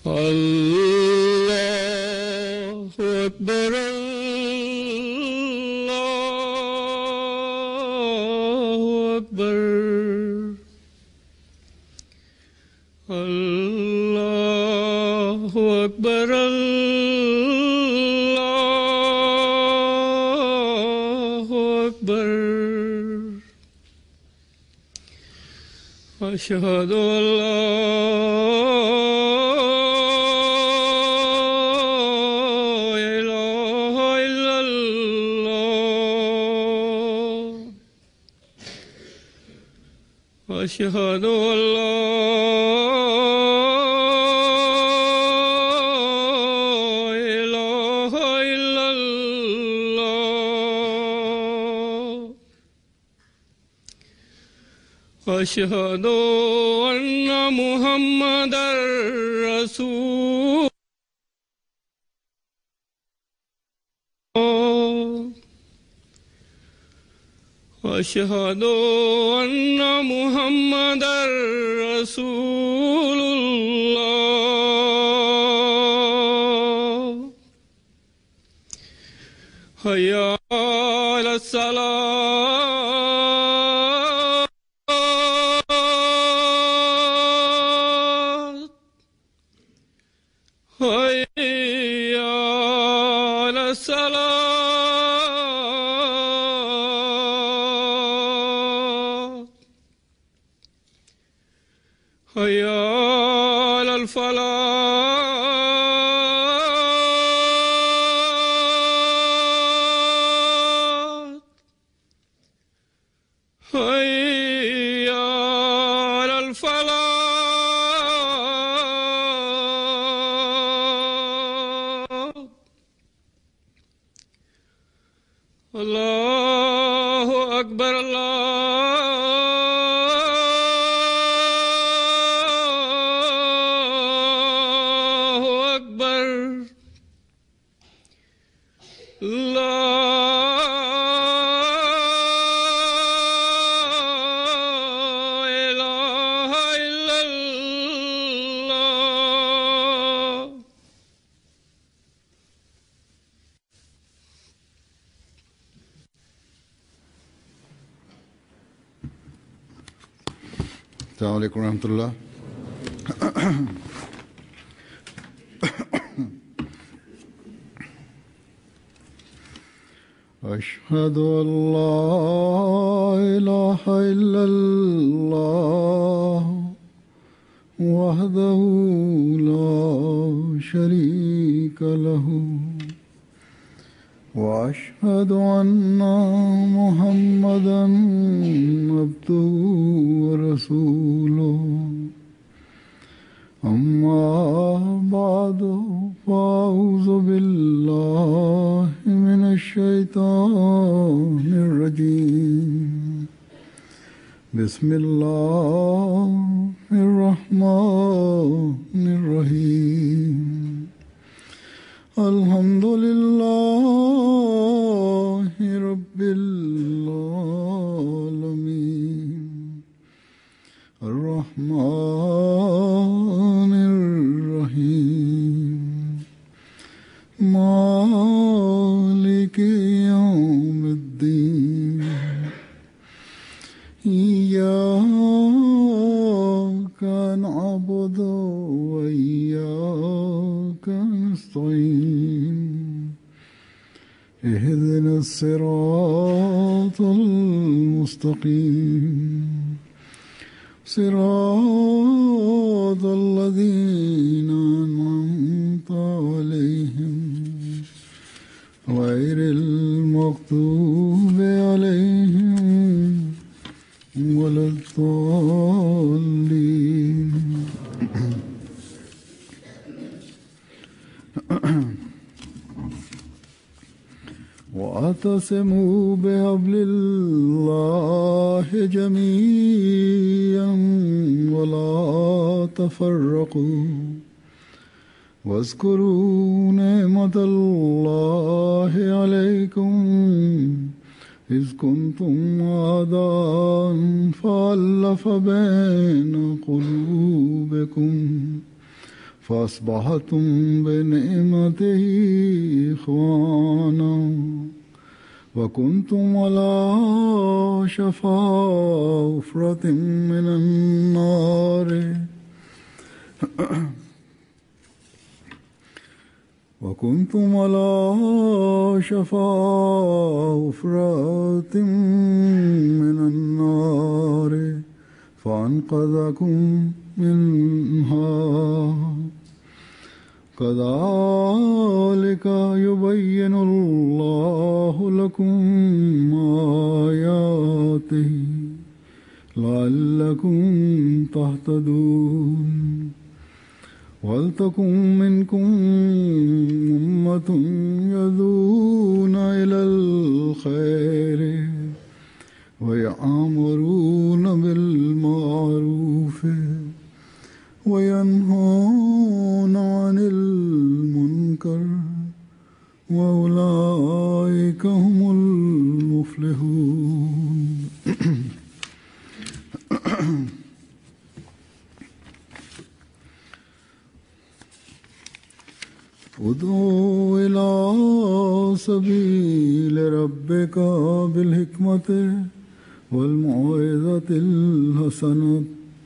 الله أكبر الله أكبر الله أكبر الله أكبر أشهد أن لا إله إلا الله أشهد أن لا إله إلا الله أشهد أن محمدا رسول الله أشهد أن محمدا رسول الله حي على الصلاة حي على الصلاة حي على الفلاح حي على الفلاح الله أكبر الله أكبر لا إله إلا الله السلام عليكم ورحمة الله. أشهد أن لا إله إلا الله وحده لا شريك له وأشهد أن محمدا عبده ورسوله أما بعد فأعوذ بالله من الشيطان الرجيم بسم الله الرحمن الرحيم الحمد لله رب العالمين الرحمن الرحيم مالك يوم الدين إياك نعبد وإياك نستعين اهدنا الصراط المستقيم صراط الذين أنعمت عليهم غير المغضوب عليهم ولا الضالين. واعتصموا بحبل الله جميعا ولا تفرقوا واذكروا نعمة الله عليكم إذ كنتم أعداء فألف بين قلوبكم فأصبحتم بنعمته إخوانا وكنتم على شفا حفرة من النار وكنتم على شفا حفرة من النار فأنقذكم منها كذلك يبين الله لكم آياته لعلكم تهتدون ولتكن منكم أمة يدعون إلى الخير ويأمرون بالمعروف وينهون عن المنكر وأولئك هم المفلحون. ادعو إلى سبيل ربك بالحكمة والموعظة الحسنة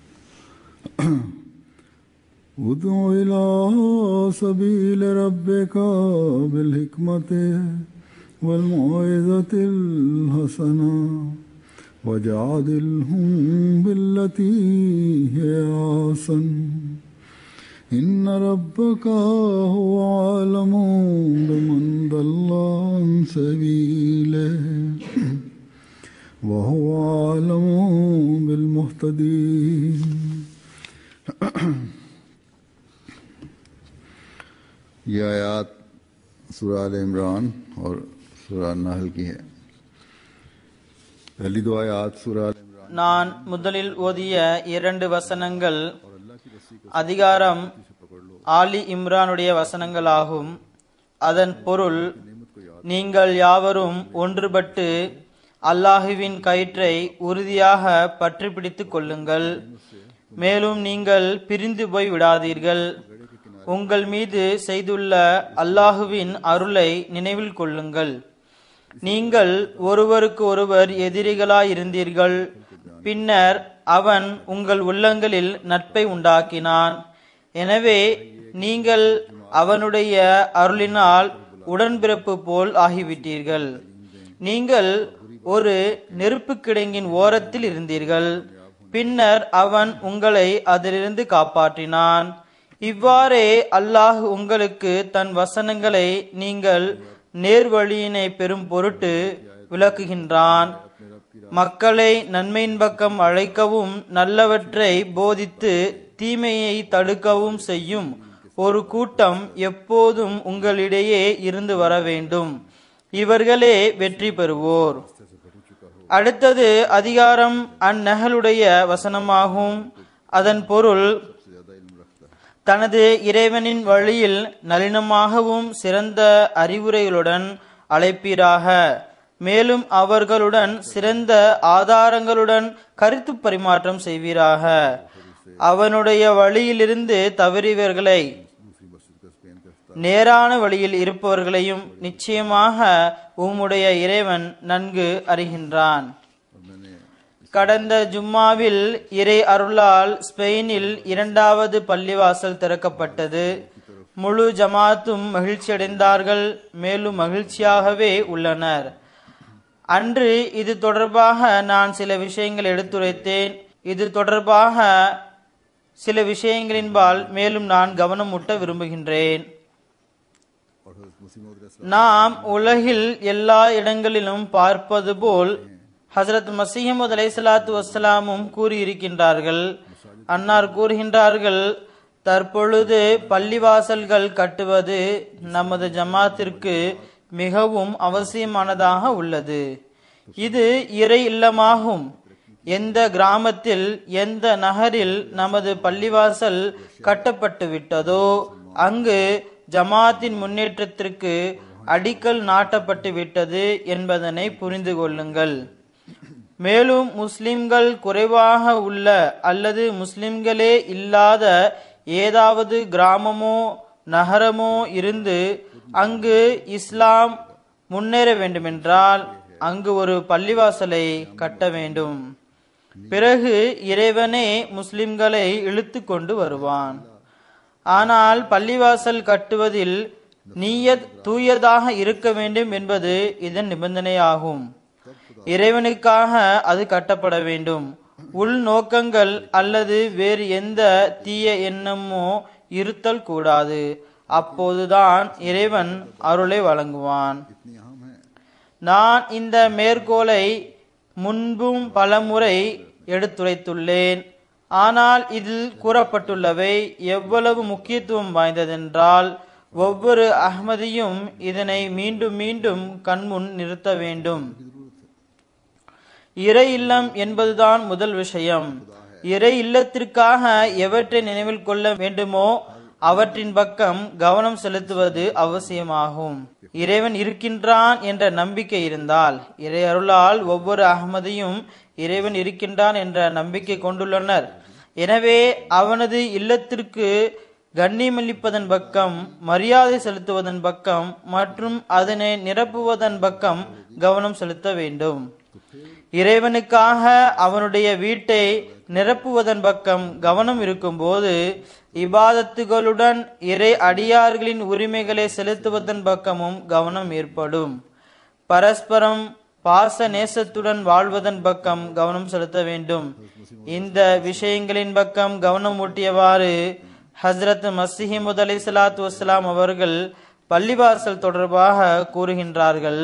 ادع إلى سبيل ربك بالحكمة والموعظة الحسنة وجادلهم بالتي هي أحسن إن ربك هو أعلم بمن ضل عن سبيله وهو أعلم بالمهتدين. ये आयात सूरह आल इमरान और सूरह नहल की है. पहली दो आयात सूरह आल इमरान நான் முதலில் ஓதிய 2 வசனங்கள் அதிகாரம் ஆலி இம்ரானுடைய வசனங்களாகும். அதன் பொருள், நீங்கள் யாவரும் ஒன்றுபட்டு அல்லாஹுவின் கயிற்றை உறுதியாக பற்றி பிடித்துக் கொள்ளுங்கள். மேலும் நீங்கள் பிரிந்து போய் விடாதீர்கள். உங்கள் மீது செய்துள்ள அல்லாஹுவின் அருளை நினைவில் கொள்ளுங்கள். நீங்கள் ஒருவருக்கு ஒருவர் எதிரிகளாயிருந்தீர்கள். பின்னர் அவன் உங்கள் உள்ளங்களில் நட்பை உண்டாக்கினான். எனவே நீங்கள் அவனுடைய அருளினால் உடன்பிறப்பு போல் ஆகிவிட்டீர்கள். நீங்கள் ஒரு நெருப்பு கிடங்கின் ஓரத்தில் இருந்தீர்கள். பின்னர் அவன் உங்களை அதிலிருந்து காப்பாற்றினான். இவ்வாறே அல்லாஹ் உங்களுக்கு தன் வசனங்களை நீங்கள் நேர்வழியினை பெறும் பொருட்டு விளக்குகின்றான். மக்களை நன்மையின் பக்கம் அழைக்கவும் நல்லவற்றை போதித்து தீமையை தடுக்கவும் செய்யும் ஒரு கூட்டம் எப்போதும் உங்களிடையே இருந்து வர வேண்டும். இவர்களே வெற்றி பெறுவோர். அடுத்தது அதிகாரம் அந்நகலுடைய வசனமாகும். அதன் பொருள், தனது இறைவனின் வழியில் நளினமாகவும் சிறந்த அறிவுரைகளுடன் அழைப்பீராக. மேலும் அவர்களுடன் சிறந்த ஆதாரங்களுடன் கருத்து பரிமாற்றம் செய்வீராக. அவனுடைய வழியிலிருந்து தவறியவர்களை நேரான வழியில் இருப்பவர்களையும் நிச்சயமாக உம்முடைய இறைவன் நன்கு அறிகின்றான். கடந்த ஜும்மாவில் இறை அருளால் ஸ்பெயினில் 2வது பள்ளிவாசல் திறக்கப்பட்டது. முழு ஜமாத்தும் மகிழ்ச்சியடைந்தார்கள். மேலும் மகிழ்ச்சியாகவே உள்ளனர். அன்று இது தொடர்பாக நான் சில விஷயங்கள் எடுத்துரைத்தேன். இது தொடர்பாக சில விஷயங்களின்பால் மேலும் நான் கவனம் ஊட்ட விரும்புகின்றேன். நாம் உலகில் எல்லா இடங்களிலும் பார்ப்பது போல் ஹசரத் மசீஹ் அலைஹிஸ்ஸலாத்து வஸ்ஸலாமும் கூறியிருக்கின்றார்கள். அன்னார் கூறுகின்றார்கள், தற்பொழுது பள்ளிவாசல்கள் கட்டுவது நமது ஜமாத்திற்கு மிகவும் அவசியமானதாக உள்ளது. இது இறை இல்லமாகும். எந்த கிராமத்தில் எந்த நகரில் நமது பள்ளிவாசல் கட்டப்பட்டு விட்டதோ அங்கு ஜமாத்தின் முன்னேற்றத்திற்கு அடிக்கல் நாட்டப்பட்டு விட்டது என்பதனை புரிந்து கொள்ளுங்கள். மேலும் முஸ்லிம்கள் குறைவாக உள்ள அல்லது முஸ்லிம்களே இல்லாத ஏதாவது கிராமமோ நகரமோ இருந்து அங்கு இஸ்லாம் முன்னேற வேண்டுமென்றால் அங்கு ஒரு பள்ளிவாசலை கட்ட வேண்டும். பிறகு இறைவனே முஸ்லிம்களை இழுத்து கொண்டு வருவான். ஆனால் பள்ளிவாசல் கட்டுவதில் நீயத் தூயதாக இருக்க வேண்டும் என்பது இதன் நிபந்தனையாகும். இறைவனுக்காக அது கட்டப்பட வேண்டும். உள்நோக்கங்கள் அல்லது வேறு எந்த தீய எண்ணமோ இருத்தல் கூடாது. அப்போதுதான் இறைவன் அருளை வழங்குவான். நான் இந்த மேற்கோளை முன்பும் பலமுறை எடுத்துரைத்துள்ளேன். ஆனால் இதில் கூறப்பட்டுள்ளவை எவ்வளவு முக்கியத்துவம் வாய்ந்ததென்றால் ஒவ்வொரு அஹ்மதியும் இதனை மீண்டும் மீண்டும் கண்முன் நிறுத்த வேண்டும். இறை இல்லம் என்பதுதான் முதல் விஷயம். இறை இல்லத்திற்காக எவற்றை நினைவில் கொள்ள வேண்டுமோ அவற்றின் பக்கம் கவனம் செலுத்துவது அவசியமாகும். இறைவன் இருக்கின்றான் என்ற நம்பிக்கை இருந்தால், இறை அருளால் ஒவ்வொரு அஹ்மதியும் இறைவன் இருக்கின்றான் என்ற நம்பிக்கை கொண்டுள்ளனர். எனவே அவனது இல்லத்திற்கு கண்ணியமளிப்பதன் பக்கம், மரியாதை செலுத்துவதன் பக்கம் மற்றும் அதனை நிரப்புவதன் பக்கம் கவனம் செலுத்த வேண்டும். இறைவனுக்காக அவனுடைய வீட்டை நிரப்புவதன் பக்கம் கவனம் இருக்கும்போது இபாதத்துகளுடன் இறை அடியார்களின் உரிமைகளை செலுத்துவதன் பக்கமும் கவனம் ஏற்படும். பரஸ்பரம் பாச நேசத்துடன் வாழ்வதன் பக்கம் கவனம் செலுத்த வேண்டும். இந்த விஷயங்களின் பக்கம் கவனம் ஊட்டியவாறு ஹஸ்ரத் மஸீஹ் மவ்ஊத் அலைஹிஸ்ஸலாத்து வஸ்ஸலாம் அவர்கள் பள்ளிவாசல் தொடர்பாக கூறுகின்றார்கள்.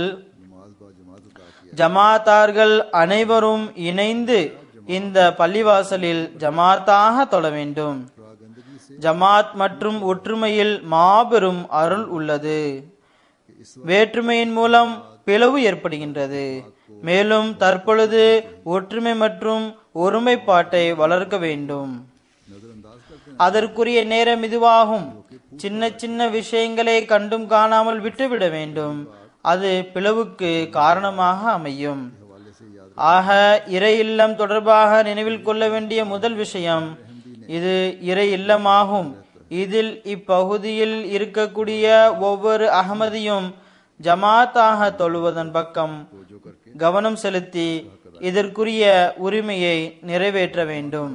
ஜமாத்தார்கள் அனைவரும் இணைந்து இந்த பள்ளிவாசலில் ஜமாத்தாக தொழ வேண்டும். ஜமாத் மற்றும் ஒற்றுமையில் மாபெரும் அருள் உள்ளது. வேற்றுமையின் மூலம் பிளவு ஏற்படுகின்றது. மேலும் தற்பொழுது ஒற்றுமை மற்றும் ஒருமைப்பாட்டை வளர்க்க வேண்டும். அதற்குரிய நேரம் இதுவாகும். சின்ன சின்ன விஷயங்களை கண்டும் காணாமல் விட்டுவிட வேண்டும். அது பிளவுக்கு காரணமாக அமையும். ஆக இறை இல்லம் தொடர்பாக நினைவில் கொள்ள வேண்டிய முதல் விஷயம் இது இறை இல்லமாகும். இதில் இப்பகுதியில் இருக்கக்கூடிய ஒவ்வொரு அஹ்மதியும் ஜமாத்தாக தொழுவதன் பக்கம் கவனம் செலுத்தி இதற்குரிய உரிமையை நிறைவேற்ற வேண்டும்.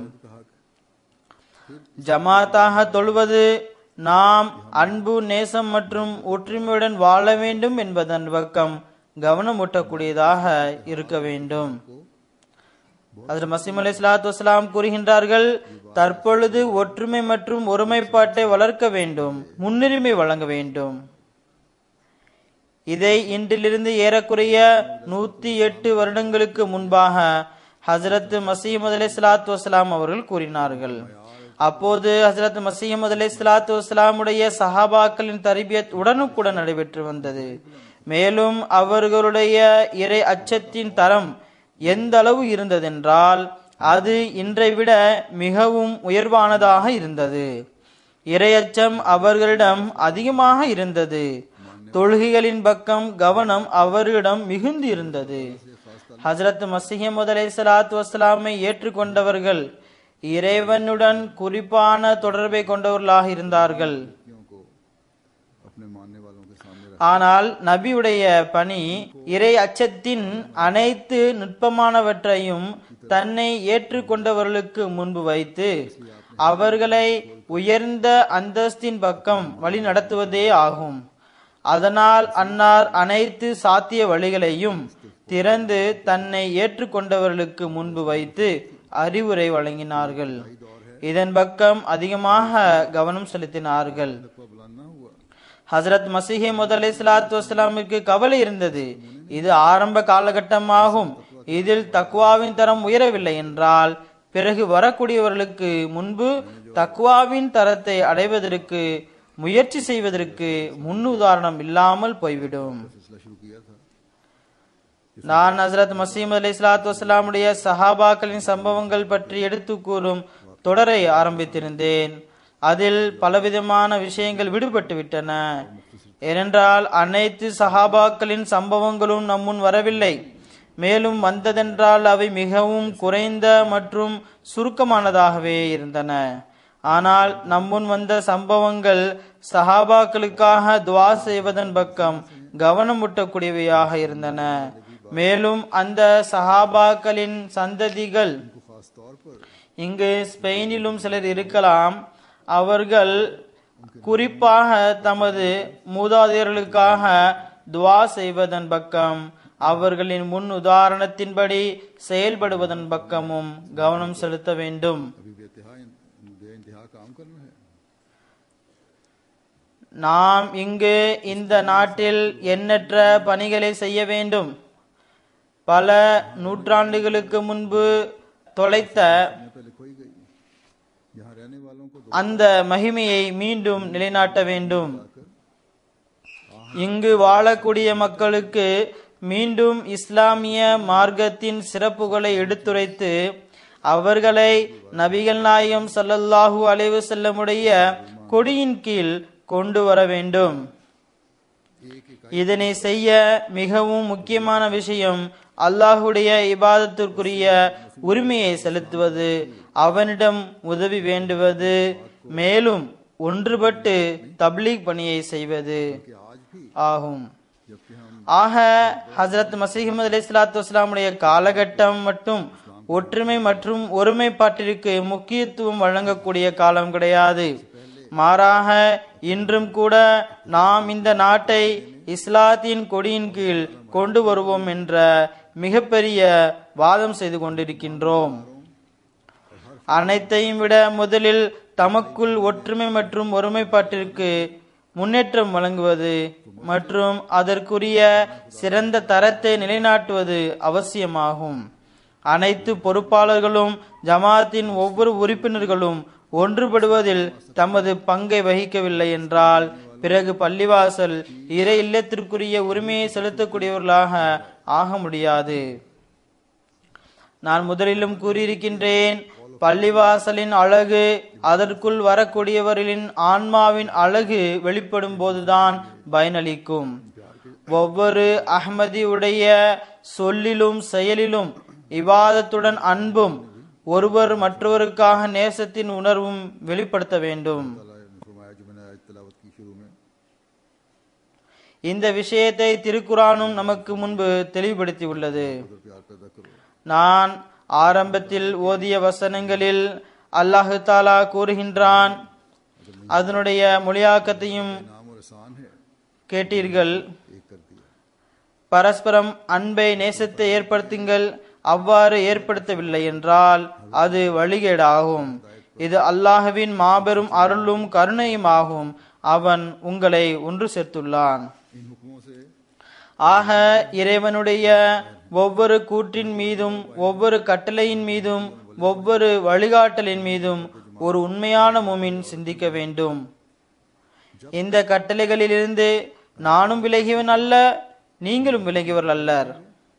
ஜமாத்தாக தொழுவது நாம் அன்பு, நேசம் மற்றும் ஒற்றுமையுடன் வாழ வேண்டும் என்பதன் பக்கம் கவனமூட்டக்கூடியதாக இருக்க வேண்டும். ஹஜ்ரத் மஸீஹ் அலைஹிஸ்ஸலாத்து வஸ்ஸலாம் கூறுகின்றார்கள், தற்பொழுது ஒற்றுமை மற்றும் ஒருமைப்பாட்டை வளர்க்க வேண்டும், முன்னுரிமை வழங்க வேண்டும். இதை இன்றிலிருந்து ஏறக்குறைய 108 வருடங்களுக்கு முன்பாக ஹஜ்ரத் மஸீஹ் மவ்ஊத் அலைஹிஸ்ஸலாத்து வஸ்ஸலாம் அவர்கள் கூறினார்கள். அப்போது ஹஜ்ரத் மஸீஹ் மவ்ஊத் அலைஹிஸ்ஸலாத்து வஸ்ஸலாமுடைய சஹாபாக்களின் தர்பியத் உடனுக்குடன் நடைபெற்று வந்தது. மேலும் அவர்களுடைய இறை அச்சத்தின் தரம் எந்த அளவு இருந்ததென்றால் அது இன்றை விட மிகவும் உயர்வானதாக இருந்தது. இறை அச்சம் அவர்களிடம் அதிகமாக இருந்தது. தொழுகைகளின் பக்கம் கவனம் அவர்களிடம் மிகுந்து இருந்தது. ஹஜ்ரத் மஸீஹ் மவ்ஊத் அலைஹிஸ்ஸலாத்து வஸ்ஸலாமை ஏற்றுக்கொண்டவர்கள் இறைவனுடன் குறிப்பான தொடர்பை கொண்டவர்களாக இருந்தார்கள். ஆனால் நபியுடைய பணி இறை அச்சத்தின் அனைத்து நுட்பமானவற்றையும் தன்னை ஏற்றுக்கொண்டவர்களுக்கு முன்பு வைத்து அவர்களை உயர்ந்த அந்தஸ்தின் பக்கம் வழி நடத்துவதே ஆகும். அதனால் அன்னார் அனைத்து சாத்திய வழிகளையும் திறந்து தன்னை ஏற்றுக்கொண்டவர்களுக்கு முன்பு வைத்து அறிவுரை வழங்கினார்கள். இதன் பக்கம் அதிகமாக கவனம் செலுத்தினார்கள். ஹஜ்ரத் மஸீஹ் மவ்ஊத் அலைஹிஸ்ஸலாத்து வஸ்ஸலாமிற்கு கவலை இருந்தது. இது ஆரம்ப காலகட்டமாகும். இதில் தக்வாவின் தரம் உயரவில்லை என்றால் பிறகு வரக்கூடியவர்களுக்கு முன்பு தக்வாவின் தரத்தை அடைவதற்கு முயற்சி செய்வதற்கு முன்னுதாரணம் இல்லாமல் போய்விடும். நான் ஹஜ்ரத் மஸீஹ் மவ்ஊத் அலைஹிஸ்ஸலாத்து வஸ்ஸலாமுடைய சஹாபாக்களின் சம்பவங்கள் பற்றி எடுத்து கூறும் தொடரை ஆரம்பித்திருந்தேன். அதில் பலவிதமான விஷயங்கள் விடுபட்டு விட்டன. ஏனென்றால் அனைத்து சஹாபாக்களின் சம்பவங்களும் நம்முன் வரவில்லை. மேலும் வந்ததென்றால் அவை மிகவும் குறைந்த மற்றும் சுருக்கமானதாகவே இருந்தன. ஆனால் நம்முன் வந்த சம்பவங்கள் சஹாபாக்களுக்காக துவா செய்வதன் பக்கம் கவனமூட்டக்கூடியவையாக இருந்தன. மேலும் அந்த சஹாபாக்களின் சந்ததிகள் இங்கு ஸ்பெயினிலும் சிலர் இருக்கலாம். அவர்கள் குறிப்பாக தமது மூதாதையர்களுக்காக துவா செய்வதன் பக்கம் அவர்களின் முன் உதாரணத்தின்படி செயல்படுவதன் பக்கமும் கவனம் செலுத்த வேண்டும். நாம் இங்கு இந்த நாட்டில் எண்ணற்ற பணிகளை செய்ய வேண்டும். பல நூற்றாண்டுகளுக்கு முன்பு தொலைத்த அந்த மகிமையை மீண்டும் நிலைநாட்ட வேண்டும். இங்கு வாழக்கூடிய மக்களுக்கு மீண்டும் இஸ்லாமிய மார்க்கத்தின் சிறப்புகளை எடுத்துரைத்து அவர்களை நபிகள் நாயகம் ஸல்லல்லாஹு அலைஹி வஸல்லமுடைய கொடியின் கீழ் கொண்டு வர வேண்டும். இதனை செய்ய மிகவும் முக்கியமான விஷயம் அல்லாஹுடைய இபாதத்திற்குரிய உரிமையை செலுத்துவது, அவனிடம் உதவி வேண்டுவது, மேலும் ஒன்றுபட்டு தப்லீக் பணியை செய்வது ஆகும். ஆக ஹஜ்ரத் மஸீஹ் மவ்ஊத் அலைஹிஸ்ஸலாத்து வஸ்ஸலாமுடைய காலகட்டம் மட்டும் ஒற்றுமை மற்றும் ஒருமைப்பாட்டிற்கு முக்கியத்துவம் வழங்கக்கூடிய காலம் கிடையாது. மாறாக இன்றும் கூட நாம் இந்த நாட்டை இஸ்லாத்தின் கொடியின் கீழ் கொண்டு வருவோம் என்ற மிகப்பெரிய வாதம் செய்து கொண்டிருக்கின்றோம். அனைத்தையும் விட முதலில் தமக்குள் ஒற்றுமை மற்றும் ஒருமைப்பாட்டிற்கு முன்னேற்றம் வழங்குவது மற்றும் அதற்குரிய சிறந்த தரத்தை நிலைநாட்டுவது அவசியமாகும். அனைத்து பொறுப்பாளர்களும் ஜமாத்தின் ஒவ்வொரு உறுப்பினர்களும் ஒன்றுபடுவதில் தமது பங்கை வகிக்கவில்லை என்றால் பிறகு பள்ளிவாசல் இறை இல்லத்திற்குரிய உரிமையை செலுத்தக்கூடியவர்களாக ஆக முடியாது. நான் முதலிலும் கூறியிருக்கின்றேன், பள்ளிவாசலின் அழகு அதற்குள் வரக்கூடியவர்களின் ஆன்மாவின் அழகு வெளிப்படும் போதுதான் பயனளிக்கும். ஒவ்வொரு அஹ்மதியுடைய சொல்லிலும் செயலிலும் இபாதத்துடன் அன்பும் ஒருவர் மற்றவருக்காக நேசத்தின் உணர்வும் வெளிப்படுத்த வேண்டும். இந்த விஷயத்தை திருக்குரானும் நமக்கு முன்பு தெளிவுபடுத்தி உள்ளது. நான் ஆரம்பத்தில் ஓதிய வசனங்களில் அல்லாஹு தாலா கூறுகின்றான், அதனுடைய மொழியாக்கத்தையும் கேட்டீர்கள். பரஸ்பரம் அன்பை நேசத்தை ஏற்படுத்துங்கள். அவ்வாறு ஏற்படுத்தவில்லை என்றால் அது வழிகேடாகும். இது அல்லாஹ்வின் மாபெரும் அருளும் கருணையும் ஆகும். அவன் உங்களை ஒன்று சேர்த்துள்ளான். ஆக இறைவனுடைய ஒவ்வொரு கூற்றின் மீதும் ஒவ்வொரு கட்டளையின் மீதும் ஒவ்வொரு வழிகாட்டலின் மீதும் ஒரு உண்மையான முஃமின் சிந்திக்க வேண்டும். இந்த கட்டளைகளிலிருந்து நானும் விலகியவன் அல்ல, நீங்களும் விலகியவர்கள் அல்லர்.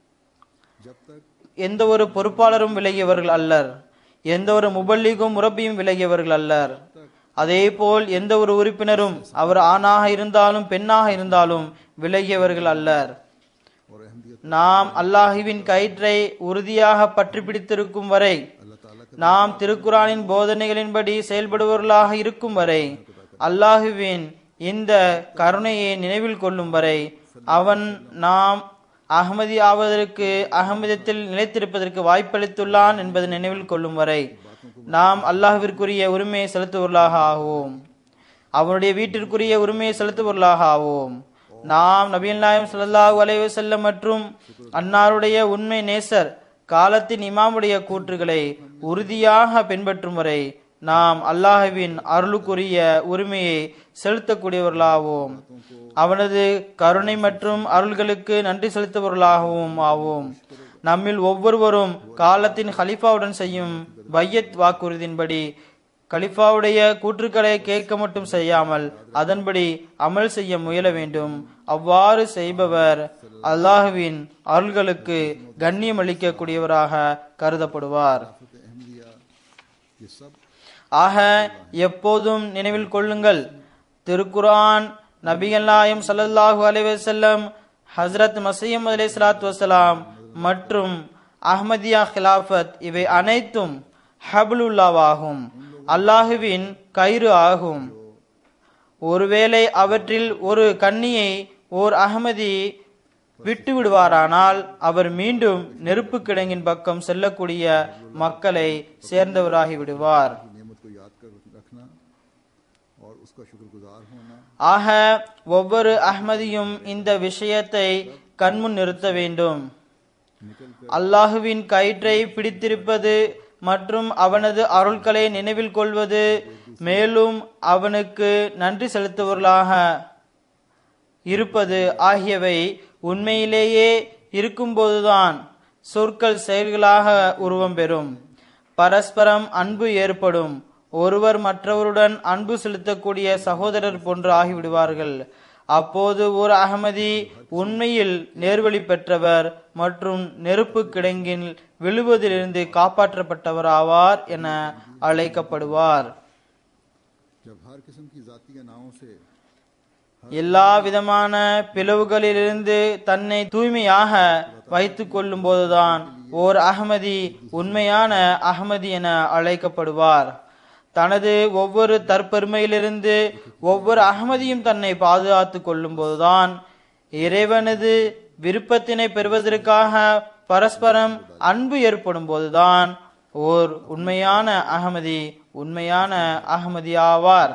எந்த ஒரு பொறுப்பாளரும் விலகியவர்கள் அல்லர். எந்த ஒரு முபல்லிகும் முரப்பியும் விலகியவர்கள் அல்லர். அதே போல் எந்த ஒரு உறுப்பினரும் அவர் ஆணாக இருந்தாலும் பெண்ணாக இருந்தாலும் விலகியவர்கள் அல்லர். நாம் அல்லாஹுவின் கயிற்றை உறுதியாக பற்றி பிடித்திருக்கும் வரை, நாம் திருக்குரானின் போதனைகளின்படி செயல்படுபவர்களாக இருக்கும் வரை, அல்லாஹுவின் இந்த கருணையை நினைவில் கொள்ளும் வரை, அவன் நாம் அஹ்மதி ஆவதற்கு அஹ்மதத்தில் நிலைத்திருப்பதற்கு வாய்ப்பளித்துள்ளான் என்பதை நினைவில் கொள்ளும் வரை நாம் அல்லாஹ்விற்குரிய உரிமையை செலுத்துவர்களாக ஆவோம். அவனுடைய வீட்டிற்குரிய உரிமையை செலுத்துவர்களாக ஆவோம். நாம் நபிகள் நாயகம் ஸல்லல்லாஹு அலைஹி வஸல்லம் மற்றும் அன்னாருடைய உண்மை நேசர் காலத்தின் இமாமுடைய கூற்றுகளை உறுதியாக பின்பற்றும் வரை நாம் அல்லாஹ்வின் அருளுக்குரிய உரிமையை செலுத்தக்கூடியவர்களாகவும் அவனது கருணை மற்றும் அருள்களுக்கு நன்றி செலுத்துபவர்களாகவும் ஆவோம். நம்மில் ஒவ்வொருவரும் காலத்தின் ஹலிஃபாவுடன் செய்யும் பையத் வாக்குறுதியின்படி கலிஃபாவுடைய கூற்றுக்களை கேட்க மட்டும் செய்யாமல் அதன்படி அமல் செய்ய முயல வேண்டும். அவ்வாறு செய்பவர் அல்லாஹுவின் அருள்களுக்கு கண்ணியம் அளிக்கக்கூடியவராக கருதப்படுவார். ஆக எப்போதும் நினைவில் கொள்ளுங்கள், திருக்குர்ஆன், நபிகள் நாயகம் ஸல்லல்லாஹு அலைஹி வஸல்லம், ஹஜ்ரத் மஸீஹ் மவ்ஊத் அலைஹிஸ்ஸலாத்து வஸ்ஸலாம் மற்றும் அஹ்மதியா ஹிலாஃபத் இவை அனைத்தும் ஹப்லுல்லாவாகும். அல்லாஹுவின் கயிறு ஆகும். ஒருவேளை அவற்றில் ஒரு கன்னியை ஓர் அஹ்மதி விட்டு விடுவாரானால் அவர் மீண்டும் நெருப்பு கிடங்கின் பக்கம் செல்லக்கூடிய மக்களை சேர்ந்தவராகி விடுவார். ஆக ஒவ்வொரு அஹ்மதியும் இந்த விஷயத்தை கண்முன் நிறுத்த வேண்டும். அல்லாஹுவின் கயிற்றை பிடித்திருப்பது மற்றும் அவனது அருள்களை நினைவில் கொள்வது, மேலும் அவனுக்கு நன்றி செலுத்துவர்களாக இருப்பது ஆகியவை உண்மையிலேயே இருக்கும்போதுதான் சொற்கள் செயல்களாக உருவம் பெறும். பரஸ்பரம் அன்பு ஏற்படும். ஒருவர் மற்றவருடன் அன்பு செலுத்தக்கூடிய சகோதரர் போன்று ஆகிவிடுவார்கள். அப்போது ஒரு அஹ்மதி உண்மையில் நேர்வழி பெற்றவர் மற்றும் நெருப்பு கிடங்கில் விழுவதிலிருந்து காப்பாற்றப்பட்டவர் ஆவார் என அழைக்கப்படுவார். எல்லா விதமான பிளவுகளிலிருந்து தன்னை தூய்மையாக வைத்துக் கொள்ளும் போதுதான் ஓர் அஹ்மதி உண்மையான அஹ்மதி என அழைக்கப்படுவார். தனது ஒவ்வொரு தற்பெருமையிலிருந்து ஒவ்வொரு அஹ்மதியும் தன்னை பாதுகாத்துக் கொள்ளும் போதுதான், இறைவனது விருப்பத்தினை பெறுவதற்காக பரஸ்பரம் அன்பு ஏற்படும் போதுதான் ஓர் உண்மையான அஹ்மதி ஆவார்.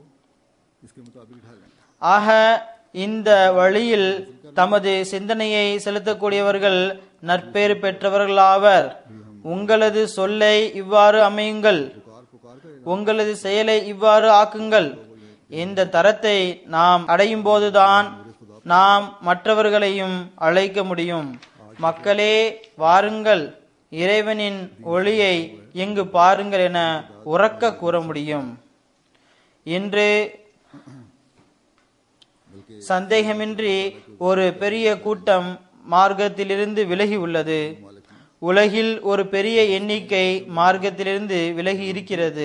ஆக இந்த வழியில் தமது சிந்தனையை செலுத்தக்கூடியவர்கள் நற்பேறு பெற்றவர்களாவர். உங்களது சொல்லை இவ்வாறு அமையுங்கள், உங்களது செயலை இவ்வாறு ஆக்குங்கள். இந்த தரத்தை நாம் அடையும் போதுதான் நாம் மற்றவர்களையும் அழைக்க முடியும். மக்களே வாருங்கள், இறைவனின் ஒளியை எங்கு பாருங்கள் என உரக்க கூற முடியும். இன்று சந்தேகமின்றி ஒரு பெரிய கூட்டம் மார்க்கத்திலிருந்து விலகி உள்ளது. உலகில் ஒரு பெரிய எண்ணிக்கை மார்க்கத்திலிருந்து விலகி இருக்கிறது.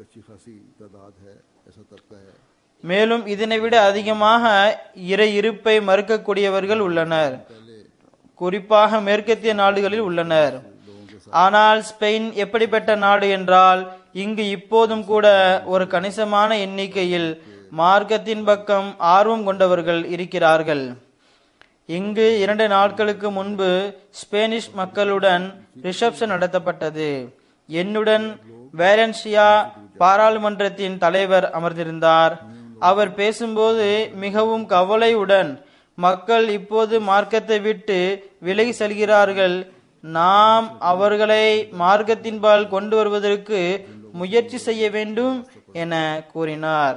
மேலும் இதனை விட அதிகமாக இறை இருப்பை மறுக்கக்கூடியவர்கள் உள்ளனர். குறிப்பாக மேற்கத்திய நாடுகளில் உள்ளனர். ஆனால் ஸ்பெயின் எப்படிப்பட்ட நாடு என்றால், இங்கு இப்போதும் கூட ஒரு கணிசமான எண்ணிக்கையில் மார்க்கத்தின் பக்கம் ஆர்வம் கொண்டவர்கள் இருக்கிறார்கள். இங்கு 2 நாட்களுக்கு முன்பு ஸ்பேனிஷ் மக்களுடன் ரிசப்ஷன் நடத்தப்பட்டது. என்னுடன் வேலன்சியா பாராளுமன்றத்தின் தலைவர் அமர்ந்திருந்தார். அவர் பேசும்போது மிகவும் கவலையுடன், மக்கள் இப்போது மார்க்கத்தை விட்டு விலகி செல்கிறார்கள், நாம் அவர்களை மார்க்கத்தின்பால் கொண்டு வருவதற்கு முயற்சி செய்ய வேண்டும் என கூறினார்.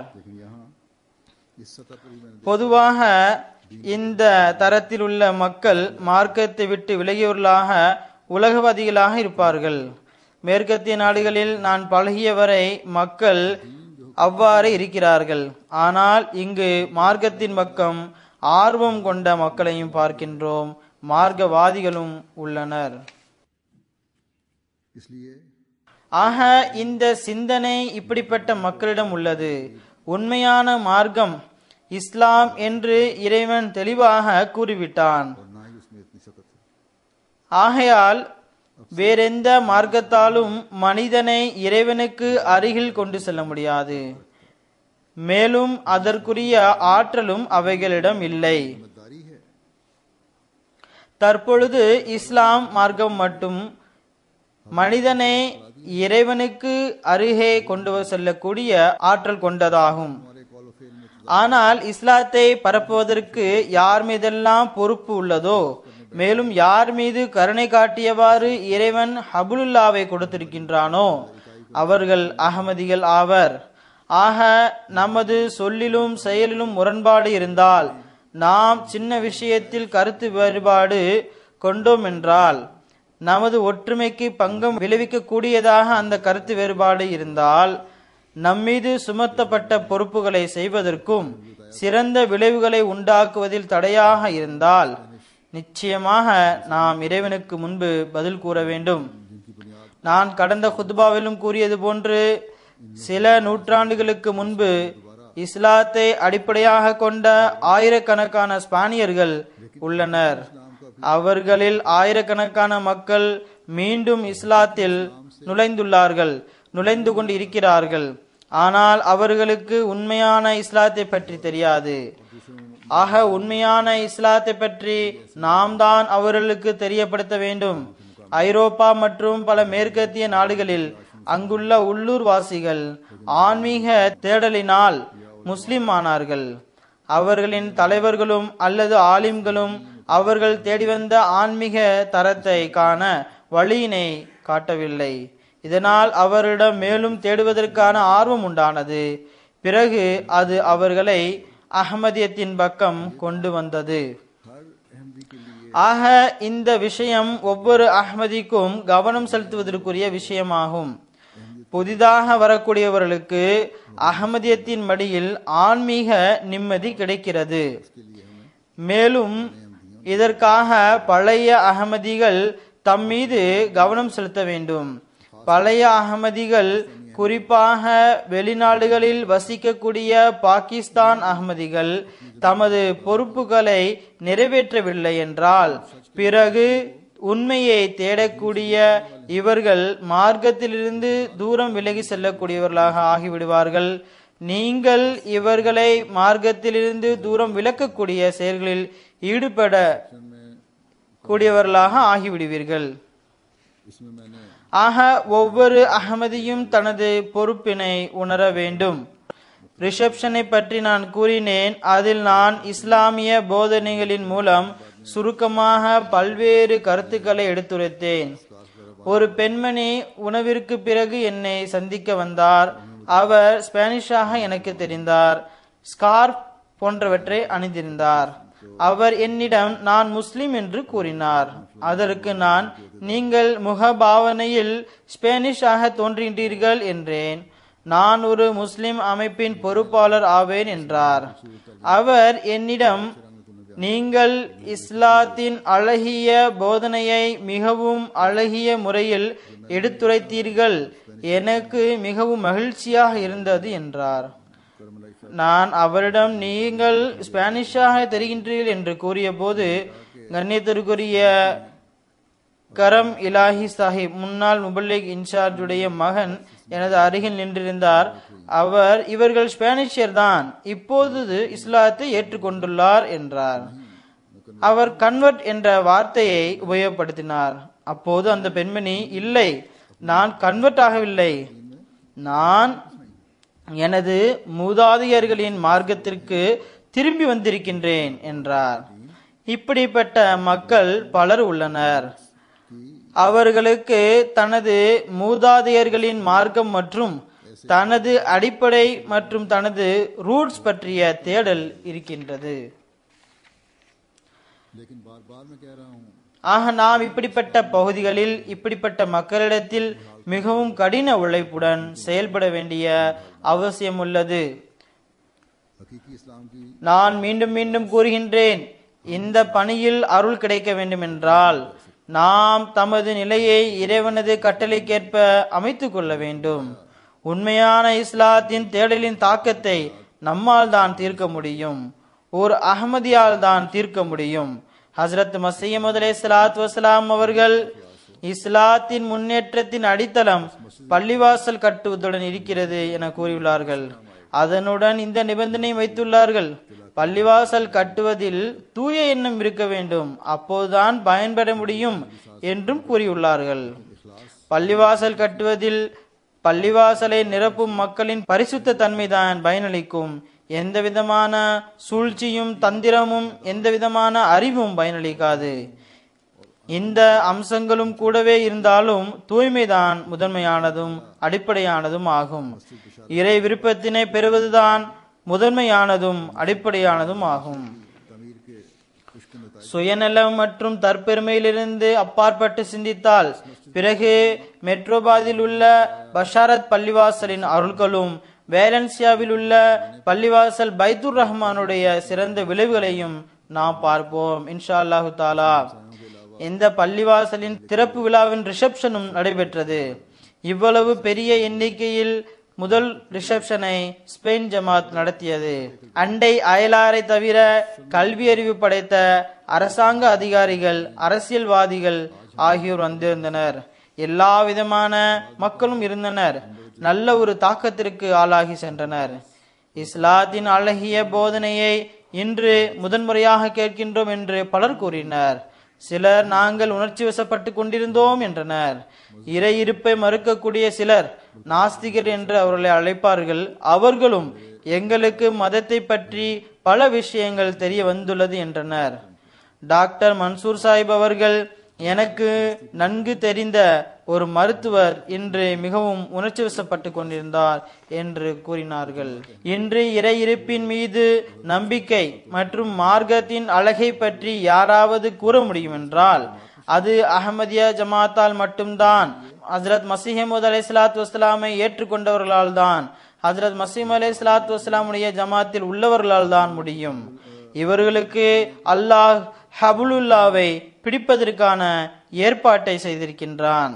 பொதுவாக இந்த தரத்தில் உள்ள மக்கள் மார்க்கத்தை விட்டு விலகியவர்களாக உலகவாதிகளாக இருப்பார்கள். மேற்கத்திய நாடுகளில் நான் பழகியவரை மக்கள் அவ்வாறு இருக்கிறார்கள். ஆனால் இங்கு மார்க்கத்தின் பக்கம் ஆர்வம் கொண்ட மக்களையும் பார்க்கின்றோம். மார்க்கவாதிகளும் உள்ளனர். ஆக இந்த சிந்தனை இப்படிப்பட்ட மக்களிடம் உள்ளது. உண்மையான மார்க்கம் இஸ்லாம் என்று இறைவன் தெளிவாக கூறிவிட்டான். ஆகையால் வேறெந்த மார்க்கத்தாலும் மனிதனை இறைவனுக்கு அருகில் கொண்டு செல்ல முடியாது. மேலும் அதற்குரிய ஆற்றலும் அவைகளிடம் இல்லை. தற்பொழுது இஸ்லாம் மார்க்கம் மட்டும் மனிதனை இறைவனுக்கு அருகே கொண்டு செல்லக்கூடிய ஆற்றல் கொண்டதாகும். ஆனால் இஸ்லாத்தை பரப்புவதற்கு யார் மீதெல்லாம் பொறுப்பு உள்ளதோ, மேலும் யார் மீது கருணை காட்டியவாறு இறைவன் ஹபுலுல்லாவை கொடுத்திருக்கின்றானோ அவர்கள் அஹ்மதிகள் ஆவர். ஆக நமது சொல்லிலும் செயலிலும் முரண்பாடு இருந்தால், நாம் சின்ன விஷயத்தில் கருத்து வேறுபாடு கொண்டோம் என்றால், நமது ஒற்றுமைக்கு பங்கம் விளைவிக்க கூடியதாக அந்த கருத்து வேறுபாடு இருந்தால், நம்மீது சுமத்தப்பட்ட பொறுப்புகளை செய்வதற்கும் சிறந்த விளைவுகளை உண்டாக்குவதில் தடையாக இருந்தால், நிச்சயமாக நாம் இறைவனுக்கு முன்பு பதில் கூற வேண்டும். நான் கடந்த குத்பாவிலும் கூறியது போன்று, சில நூற்றாண்டுகளுக்கு முன்பு இஸ்லாத்தை அடிப்படையாக கொண்ட ஆயிரக்கணக்கான ஸ்பானியர்கள் உள்ளனர். அவர்களில் ஆயிரக்கணக்கான மக்கள் மீண்டும் இஸ்லாத்தில் நுழைந்துள்ளார்கள். நுழைந்து கொண்டு இருக்கிறார்கள். ஆனால் அவர்களுக்கு உண்மையான இஸ்லாத்தை பற்றி தெரியாது. ஆக உண்மையான இஸ்லாத்தை பற்றி நாம் தான் அவர்களுக்கு தெரியப்படுத்த வேண்டும். ஐரோப்பா மற்றும் பல மேற்கத்திய நாடுகளில் அங்குள்ள உள்ளூர் வாசிகள் ஆன்மீக தேடலினால் முஸ்லிம் ஆனார்கள். அவர்களின் தலைவர்களும் அல்லது ஆலிம்களும் அவர்கள் தேடி வந்த ஆன்மீக தரத்தை காண வழியினை காட்டவில்லை. இதனால் அவரிடம் மேலும் தேடுவதற்கான ஆர்வம் உண்டானது. பிறகு அது அவர்களை அஹ்மதியத்தின் பக்கம் கொண்டு வந்தது. ஆக இந்த விஷயம் ஒவ்வொரு அஹ்மதிக்கும் கவனம் செலுத்துவதற்குரிய விஷயமாகும். புதிதாக வரக்கூடியவர்களுக்கு அஹ்மதியத்தின் மடியில் ஆன்மீக நிம்மதி கிடைக்கிறது. மேலும் இதற்காக பழைய அஹ்மதிகள் தம் மீது கவனம் செலுத்த வேண்டும். பழைய அஹ்மதிகள், குறிப்பாக வெளிநாடுகளில் வசிக்கக்கூடிய பாகிஸ்தான் அஹ்மதிகள் தமது பொறுப்புகளை நிறைவேற்றவில்லை என்றால் பிறகு உண்மையை தேடக்கூடிய இவர்கள் மார்க்கத்திலிருந்து தூரம் விலகி செல்லக்கூடியவர்களாக ஆகிவிடுவார்கள். நீங்கள் இவர்களை மார்க்கத்திலிருந்து தூரம் விலக்கக்கூடிய செயல்களில் ஈடுபட கூடியவர்களாக ஆகிவிடுவீர்கள். ஆக ஒவ்வொரு அஹ்மதியும் தனது பொறுப்பினை உணர வேண்டும். ரிசப்ஷனை பற்றி நான் கூறினேன். அதில் நான் இஸ்லாமிய போதனைகளின் மூலம் சுருக்கமாக பல்வேறு கருத்துக்களை எடுத்துரைத்தேன். ஒரு பெண்மணி உணவிற்கு பிறகு என்னை சந்திக்க வந்தார். அவர் ஸ்பானிஷாக எனக்கு தெரிந்தார். ஸ்கார்ப் போன்றவற்றை அணிந்திருந்தார். அவர் என்னிடம் நான் முஸ்லிம் என்று கூறினார். அதற்கு நான், நீங்கள் முகபாவனையில் ஸ்பானிஷாக தோன்றுகின்றீர்கள் என்றேன். நான் ஒரு முஸ்லிம் அமைப்பின் பொறுப்பாளர் ஆவேன் என்றார். அவர் என்னிடம், நீங்கள் இஸ்லாத்தின் அழகிய போதனையை மிகவும் அழகிய முறையில் எடுத்துரைத்தீர்கள், எனக்கு மிகவும் மகிழ்ச்சியாக இருந்தது என்றார். நான் அவரிடம், நீங்கள் ஸ்பானிஷாக தெரிகின்றீர்கள் என்று கூறிய போது, கண்ணியத்திற்குரிய கரம் இலாஹி சாஹிப், முன்னாள் முபல்லிக் இன்சார்ஜுடைய மகன் எனது அருகில் நின்றிருந்தார். அவர், இவர்கள் ஸ்பானிஷியர் தான், இப்போது இஸ்லாத்தை ஏற்றுக்கொண்டுள்ளார் என்றார். அவர் கன்வெர்ட் என்ற வார்த்தையை உபயோகப்படுத்தினார். அப்போது அந்த பெண்மணி, இல்லை, நான் கன்வெர்ட் ஆகவில்லை, நான் எனது மூதாதையர்களின் மார்க்கத்திற்கு திரும்பி வந்திருக்கின்றேன் என்றார். இப்படிப்பட்ட மக்கள் பலர் உள்ளனர். அவர்களுக்கு தனது மூதாதையர்களின் மார்க்கம் மற்றும் தனது அடிப்படை மற்றும் தனது ரூட்ஸ் பற்றிய தேடல் இருக்கின்றது. ஆக நாம் இப்படிப்பட்ட பகுதிகளில் இப்படிப்பட்ட மக்களிடத்தில் மிகவும் கடின உழைப்புடன் செயல்பட வேண்டிய அவசியம் உள்ளது. நான் மீண்டும் மீண்டும் கூறுகின்றேன், இந்த பணியில் அருள் கிடைக்க வேண்டும் என்றால் நாம் தமது நிலையை இறைவனது கட்டளைக்கேற்ப அமைத்துக் கொள்ள வேண்டும். உண்மையான இஸ்லாத்தின் தேடலின் தாக்கத்தை நம்மால் தான் தீர்க்க முடியும், ஒரு அஹ்மதியால் தான் தீர்க்க முடியும். ஹசரத் மஸீஹ் மவ்ஊத் அலைஹிஸ்ஸலாத்து வஸ்ஸலாம் அவர்கள் இஸ்லாத்தின் முன்னேற்றத்தின் அடித்தளம் பள்ளிவாசல் கட்டுவதுடன் இருக்கிறது என கூறியுள்ளார்கள். அதனுடன் இந்த நிபந்தனை வைத்துள்ளார்கள், பள்ளிவாசல் கட்டுவதில் தூய எண்ணம் இருக்க வேண்டும், அப்போதுதான் பயன்பெற முடியும் என்றும் கூறியுள்ளார்கள். பள்ளிவாசல் கட்டுவதில் பள்ளிவாசலை நிரப்பும் மக்களின் பரிசுத்த தன்மைதான் பயனளிக்கும். எந்த விதமான சூழ்ச்சியும் தந்திரமும் எந்த விதமான அறிவும் பயனளிக்காது. இந்த அம்சங்களும் கூடவே இருந்தாலும் தூய்மைதான் முதன்மையானதும் அடிப்படையானதும் ஆகும். இறை விருப்பத்தினை பெறுவதுதான் முதன்மையானதும் அடிப்படையானதும் ஆகும். சுயநலம் மற்றும் தற்பெருமையிலிருந்து அப்பாற்பட்டு சிந்தித்தால் பிறகு மெட்ரோபாதில் உள்ள பஷாரத் பள்ளிவாசலின் அருள்களும் வேலன்சியாவில் உள்ள பள்ளிவாசல் பைத்துர் ரஹ்மானுடைய சிறந்த விளைவுகளையும் நாம் பார்ப்போம் இன்ஷா அல்லாஹு தாலா. இந்த பள்ளிவாசலின் திறப்பு விழாவின் ரிசப்ஷனும் நடைபெற்றது. இவ்வளவு பெரிய எண்ணிக்கையில் முதல் ரிசப்ஷனை ஸ்பெயின் ஜமாத் நடத்தியது. அண்டை அயலாரை தவிர கல்வி அறிவு படைத்த அரசாங்க அதிகாரிகள், அரசியல்வாதிகள் ஆகியோர் வந்திருந்தனர். எல்லா விதமான மக்களும் இருந்தனர். நல்ல ஒரு தாக்கத்திற்கு ஆளாகி சென்றனர். இஸ்லாத்தின் அழகிய போதனையை இன்று முதன்முறையாக கேட்கின்றோம் என்று பலர் கூறினர். சிலர் நாங்கள் உணர்ச்சி வசப்பட்டு கொண்டிருந்தோம் என்றனர். இறை இருப்பை மறுக்கக்கூடிய சிலர் நாஸ்திகர் என்று அவர்களை அழைப்பார்கள். அவர்களும் எங்களுக்கு மதத்தை பற்றி பல விஷயங்கள் தெரிய வந்துள்ளது என்றனர். டாக்டர் மன்சூர் சாஹிப் அவர்கள், எனக்கு நன்கு தெரிந்த ஒரு மருத்துவர் இன்று மிகவும் உணர்ச்சி வசப்பட்டு கொண்டிருந்தார் என்று கூறினார்கள். இன்று இறை இருப்பின் மீது நம்பிக்கை மற்றும் மார்க்கத்தின் அழகை பற்றி யாராவது கூற முடியும் என்றால் அது அஹ்மதியா ஜமாத்தால் மட்டும்தான். ஹஜ்ரத் மசீஹ் அலைஹிஸ்ஸலாத்து வஸ்ஸலாமை ஏற்றுக்கொண்டவர்களால் தான், ஹஜ்ரத் மசீஹ் அலைஹிஸ்ஸலாத்து வஸ்ஸலாமுடைய ஜமாத்தில் உள்ளவர்களால் தான் முடியும். இவர்களுக்கு அல்லாஹ் ஹபுலுல்லாவை பிடிப்பதற்கான ஏற்பாட்டை செய்திருக்கின்றான்.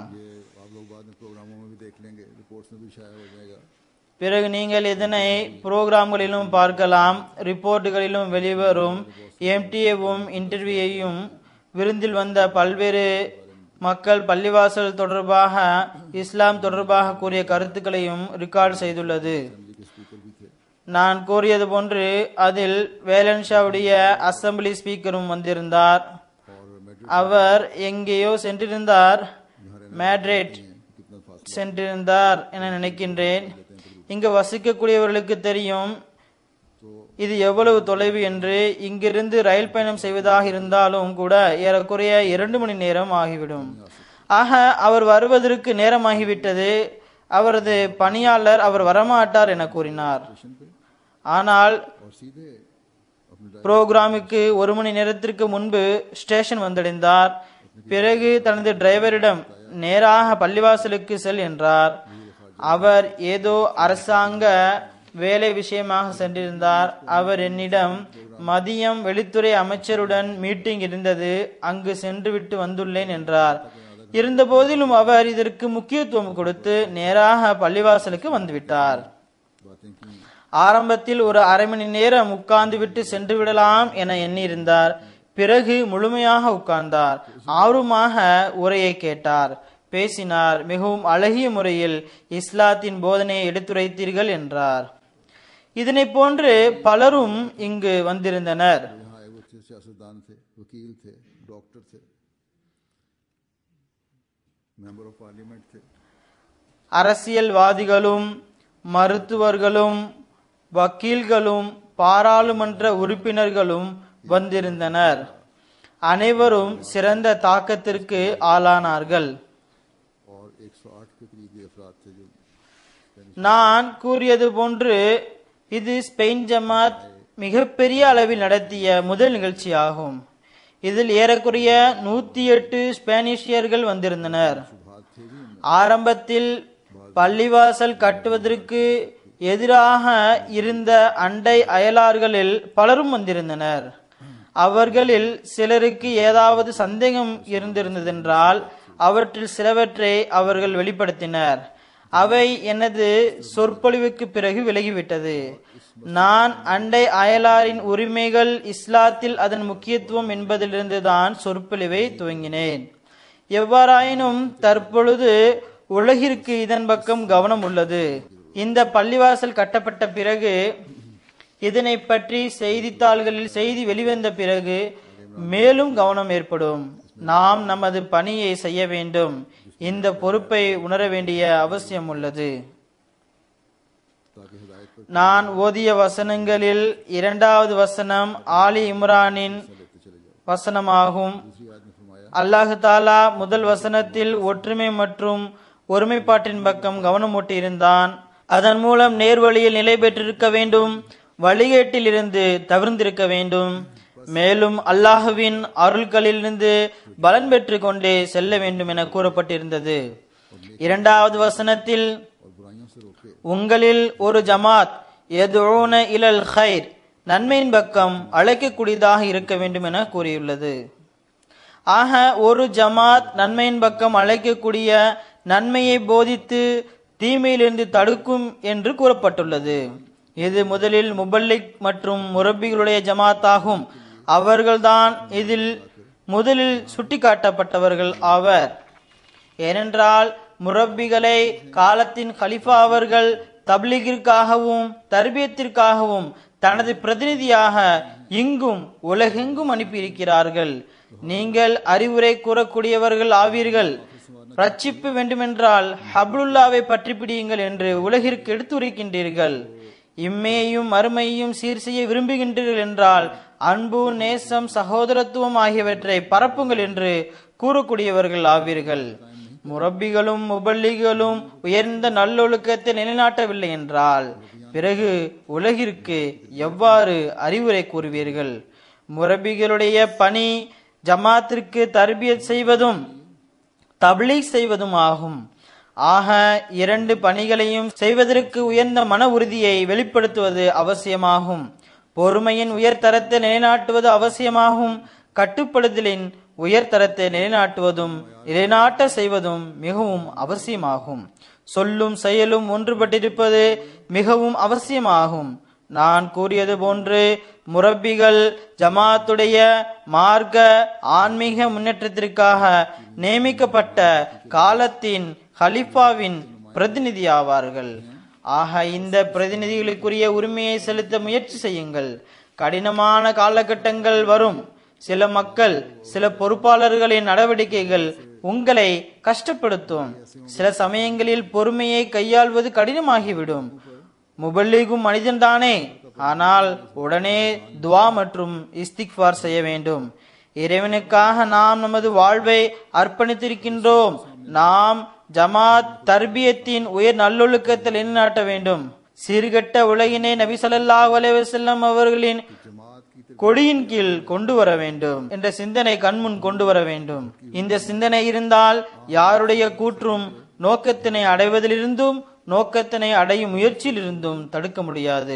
பிறகு நீங்கள் இதனை புரோகிராம்களிலும் பார்க்கலாம், ரிப்போர்ட்டுகளிலும் வெளிவரும். எம்டிஏவும் இன்டர்வியூவையும் விருந்தில் வந்த பல்வேறு மக்கள் பள்ளிவாசல் தொடர்பாக, இஸ்லாம் தொடர்பாக கூறிய கருத்துக்களையும் ரெக்கார்டு செய்துள்ளது. நான் கூறியது போன்று அதில் வேலன்ஷாவுடைய அசம்பிளி ஸ்பீக்கரும் வந்திருந்தார். அவர் எங்கேயோ சென்றிருந்தார், மேட்ரிட் சென்றிருந்தார் என நினைக்கின்றேன். இங்கு வசிக்கக்கூடியவர்களுக்கு தெரியும் இது எவ்வளவு தொலைவு என்று. இங்கிருந்து ரயில் பயணம் செய்வதாக இருந்தாலும் கூட ஏறக்குறைய 2 மணி நேரம் ஆகிவிடும். ஆக அவர் வருவதற்கு நேரமாகிவிட்டது. அவரது பணியாளர் அவர் வரமாட்டார் என கூறினார். ஆனால் புரோகிராமுக்கு 1 மணி நேரத்திற்கு முன்பு ஸ்டேஷன் வந்தடைந்தார். பிறகு தனது டிரைவரிடம் நேராக பள்ளிவாசலுக்கு செல் என்றார். அவர் ஏதோ அரசாங்க வேலை விஷயமாக சென்றிருந்தார். அவர் என்னிடம், மதியம் வெளித்துறை அமைச்சருடன் மீட்டிங் இருந்தது, அங்கு சென்று விட்டு வந்துள்ளேன் என்றார். இருந்த போதிலும் அவர் இதற்கு முக்கியத்துவம் கொடுத்து நேராக பள்ளிவாசலுக்கு வந்துவிட்டார். ஆரம்பத்தில் ஒரு அரை மணி நேரம் உட்கார்ந்து விட்டு சென்று விடலாம் என எண்ணியிருந்தார். பிறகு முழுமையாக உட்கார்ந்தார். ஆர்வமாக உரையை கேட்டார், பேசினார். மிகவும் அழகிய முறையில் இஸ்லாத்தின் போதனையை எடுத்துரைத்தீர்கள் என்றார். இதனை போன்று பலரும் இங்கு வந்திருந்தனர். அரசியல்வாதிகளும் மருத்துவர்களும் வக்கீல்களும் பாராளுமன்ற உறுப்பினர்களும் வந்திருந்தனர். அனைவரும் சிறந்த தாக்கத்திற்கு ஆளானார்கள். நான் கூறியது போன்று இது ஸ்பெயின் ஜமாத் மிகப்பெரிய அளவில் நடத்திய முதல் நிகழ்ச்சியாகும். இதில் ஏறக்குறைய 108 ஸ்பானிஷியர்கள் வந்திருந்தனர். ஆரம்பத்தில் பள்ளிவாசல் கட்டுவதற்கு எதிராக இருந்த அண்டை அயலார்களில் பலரும் வந்திருந்தனர். அவர்களில் சிலருக்கு ஏதாவது சந்தேகம் இருந்திருந்ததென்றால் அவற்றில் சிலவற்றை அவர்கள் வெளிப்படுத்தினர். அவை எனது சொற்பொழிவுக்கு பிறகு விலகிவிட்டது. நான் அண்டை அயலாரின் உரிமைகள், இஸ்லாத்தில் அதன் முக்கியத்துவம் என்பதிலிருந்து தான் சொற்பொழிவை துவங்கினேன். எவ்வாறாயினும் தற்பொழுது உலகிற்கு இதன் பக்கம் கவனம் உள்ளது. இந்த பள்ளிவாசல் கட்டப்பட்ட பிறகு, இதனை பற்றி செய்தித்தாள்களில் செய்தி வெளிவந்த பிறகு மேலும் கவனம் ஏற்படும். நாம் நமது பணியை செய்ய வேண்டும். இந்த பொறுப்பை உணர வேண்டிய அவசியம் உள்ளது. நான் ஓதிய வசனங்களில் 2வது வசனம் ஆலி இம்ரானின் வசனமாகும். அல்லாஹு தாலா முதல் வசனத்தில் ஒற்றுமை மற்றும் ஒருமைப்பாட்டின் பக்கம் கவனமூட்டி இருந்தான். அதன் மூலம் நேர்வழியில் நிலை பெற்றிருக்க வேண்டும், வழிகேட்டில் இருந்து தவிர்ந்திருக்க வேண்டும், மேலும் அல்லாஹுவின் அருள்களிலிருந்து பலன் பெற்று கொண்டே செல்ல வேண்டும் என கூறப்பட்டிருந்தது. 2வது வசனத்தில் உங்களில் ஒரு ஜமாத் யதுஊன இலல் கைர், நன்மையின் பக்கம் அழைக்கக்கூடியதாக இருக்க வேண்டும் என கூறியுள்ளது. ஆக ஒரு ஜமாத் நன்மையின் பக்கம் அழைக்கக்கூடிய, நன்மையை போதித்து தீமையிலிருந்து தடுக்கும் என்று கூறப்பட்டுள்ளது. இது முதலில் முபல்லிக் மற்றும் முரப்பிகளுடைய ஜமாத் ஆகும். அவர்கள்தான் இதில் முதலில் சுட்டிக்காட்டப்பட்டவர்கள் ஆவர். ஏனென்றால் முரப்பிகளை காலத்தின் கலிஃபா அவர்கள் தப்லீகிற்காகவும் தர்பியத்திற்காகவும் தனது பிரதிநிதியாக இங்கும் உலகெங்கும் அனுப்பியிருக்கிறார்கள். நீங்கள் அறிவுரை கூறக்கூடியவர்கள் ஆவீர்கள். ரட்சிப்பு வேண்டுமென்றால் ஹப்லுல்லாவை பற்றி பிடியுங்கள் என்று உலகிற்கு எடுத்துரைக்கின்றீர்கள். இம்மையையும் மறுமையையும் சீர் செய்ய விரும்புகின்றீர்கள் என்றால் அன்பு, நேசம், சகோதரத்துவம் ஆகியவற்றை பரப்புங்கள் என்று கூறக்கூடியவர்கள் ஆவீர்கள். முரப்பிகளும் முபல்லிகளும் உயர்ந்த நல்லொழுக்கத்தை நிலைநாட்டவில்லை என்றால் பிறகு உலகிற்கு எவ்வாறு அறிவுரை கூறுவீர்கள்? முரப்பிகளுடைய பணி ஜமாத்திற்கு தர்பியத் செய்வதும் தப்லீக் செய்வதும் ஆகும். ஆக இரண்டு பணிகளையும் செய்வதற்கு உயர்ந்த மன உறுதியை வெளிப்படுத்துவது அவசியமாகும். பொறுமையின் உயர்தரத்தை நிலைநாட்டுவது அவசியமாகும். கட்டுப்படுதலின் உயர்தரத்தை நிலைநாட்டுவதும் நிலைநாட்ட செய்வதும் மிகவும் அவசியமாகும். சொல்லும் செயலும் ஒன்றுபட்டிருப்பது மிகவும் அவசியமாகும். நான் கூறியது போன்று முரப்பிகள் ஜமாத்துடைய மார்க்க ஆன்மீக முன்னேற்றத்திற்காக நியமிக்கப்பட்ட காலத்தின் ஹலிஃபாவின் பிரதிநிதி ஆவார்கள். ஆக இந்த பிரதிநிதிகளுக்குரிய உரிமையை செலுத்த முயற்சி செய்யுங்கள். கடினமான காலகட்டங்கள் வரும். சில மக்கள், சில பொறுப்பாளர்களின் நடவடிக்கைகள் உங்களை கஷ்டப்படுத்தும். சில சமயங்களில் பொறுமையை கையாள்வது கடினமாகிவிடும். முபல்லிகும் மனிதன்தானே, ஆனால் உடனே துவா மற்றும் இஸ்திக்ஃபார் செய்ய வேண்டும். இறைவனுக்காக நாம் நமது வாழ்வை அர்ப்பணித்திருக்கின்றோம். நாம் ஜமாத் தர்பியத்தின் உயர் நல்லொழுக்கத்தில் நிலைநாட்ட வேண்டும். சீர்கெட்ட உலகினை நபி ஸல்லல்லாஹு அலைஹி வஸல்லம் அவர்களின் கொடியின் கீழ் கொண்டு வர வேண்டும் என்ற சிந்தனை கண்முன் கொண்டு வர வேண்டும். இந்த சிந்தனை இருந்தால் யாருடைய கூற்றும் நோக்கத்தினை அடைவதிலிருந்தும் நோக்கத்தினை அடையும் முயற்சியிலிருந்தும் தடுக்க முடியாது.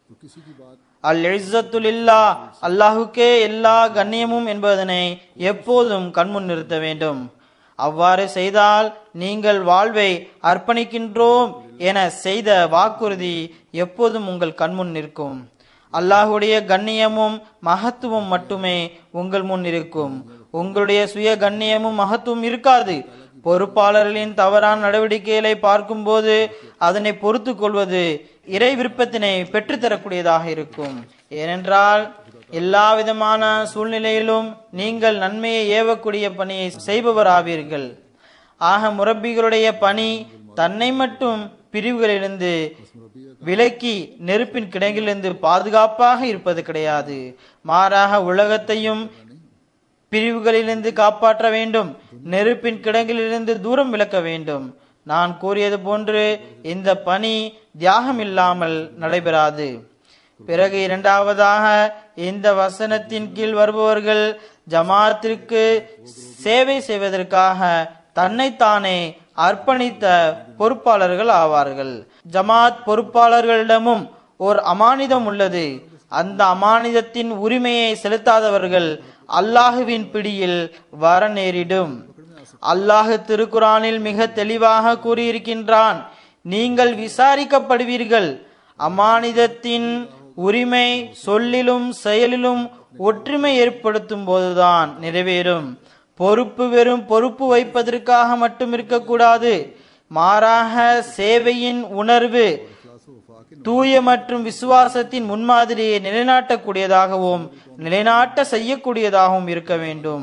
அல் இஸ்ஸத்துலில்லா, அல்லாஹுக்கே எல்லா கண்ணியமும் என்பதனை எப்போதும் கண்முன் நிறுத்த வேண்டும். அவ்வாறு செய்தால் நீங்கள் வாழ்வை அர்ப்பணிக்கின்றோம் என செய்த வாக்குறுதி எப்போதும் உங்கள் கண்முன் நிற்கும். அல்லாஹுடைய கண்ணியமும் மகத்துவம் மட்டுமே உங்கள் முன் இருக்கும். உங்களுடைய சுய கண்ணியமும் மகத்துவம் இருக்காது. பொறுப்பாளர்களின் தவறான நடவடிக்கைகளை பார்க்கும் போது அதனை பொறுத்து கொள்வது இறை விருப்பத்தினை பெற்றுத்தரக்கூடியதாக இருக்கும். ஏனென்றால் எல்லா விதமான சூழ்நிலையிலும் நீங்கள் நன்மையை ஏவக்கூடிய பணியை செய்பவராவீர்கள். ஆக முரப்பிகளுடைய பணி தன்னை மட்டும் பிரிவுகளிலிருந்து விலக்கி நெருப்பின் கிடங்கிலிருந்து பாதுகாப்பாக இருப்பது கிடையாது. மாறாக உலகத்தையும் பிரிவுகளிலிருந்து காப்பாற்ற வேண்டும். நெருப்பின் கிடங்கிலிருந்து தூரம் விலக்க வேண்டும். நான் கூறியது போன்று இந்த பணி தியாகம் இல்லாமல் நடைபெறாது. பிறகு இரண்டாவதாக, இந்த வசனத்தின் கீழ் வருபவர்கள் ஜமாத்திற்கு சேவை செய்வதற்காக தன்னைத்தானே அர்ப்பணித்த பொறுப்பாளர்கள் ஆவார்கள். ஜமாத் பொறுப்பாளர்களிடமும் ஓர் அமானிதம் உள்ளது. அந்த அமானிதத்தின் உரிமையை செலுத்தாதவர்கள் அல்லாஹுவின் பிடியில் வர நேரிடும். அல்லாஹு திருக்குரானில் மிக தெளிவாக கூறியிருக்கின்றான், நீங்கள் விசாரிக்கப்படுவீர்கள். அமானிதத்தின் உரிமை சொல்லிலும் செயலிலும் ஒற்றுமை ஏற்படுத்தும் போதுதான் நிறைவேறும். பொறுப்பு வெறும் பொறுப்பு வைப்பதற்காக மட்டும் இருக்கக்கூடாது. மாறாக சேவையின் உணர்வு தூய மற்றும் விசுவாசத்தின் முன்மாதிரியை நிலைநாட்டக்கூடியதாகவும் நிலைநாட்ட செய்யக்கூடியதாகவும் இருக்க வேண்டும்.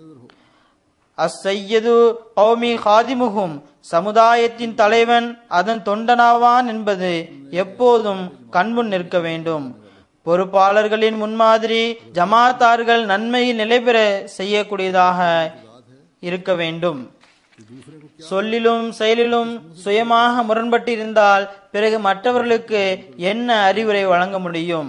அஸ்ஸையது கௌமி ஹாதிமுகும், சமுதாயத்தின் தலைவன் அதன் தொண்டனாவான் என்பது எப்போதும் கண்முன் நிற்க வேண்டும். பொறுப்பாளர்களின் முன்மாதிரி ஜமாத்தார்கள் நன்மையில் நிலைபெற செய்யக்கூடியதாக இருக்க வேண்டும். சொல்லிலும் செயலிலும் சுயமாக முரண்பட்டிருந்தால் பிறகு மற்றவர்களுக்கு என்ன அறிவுரை வழங்க முடியும்?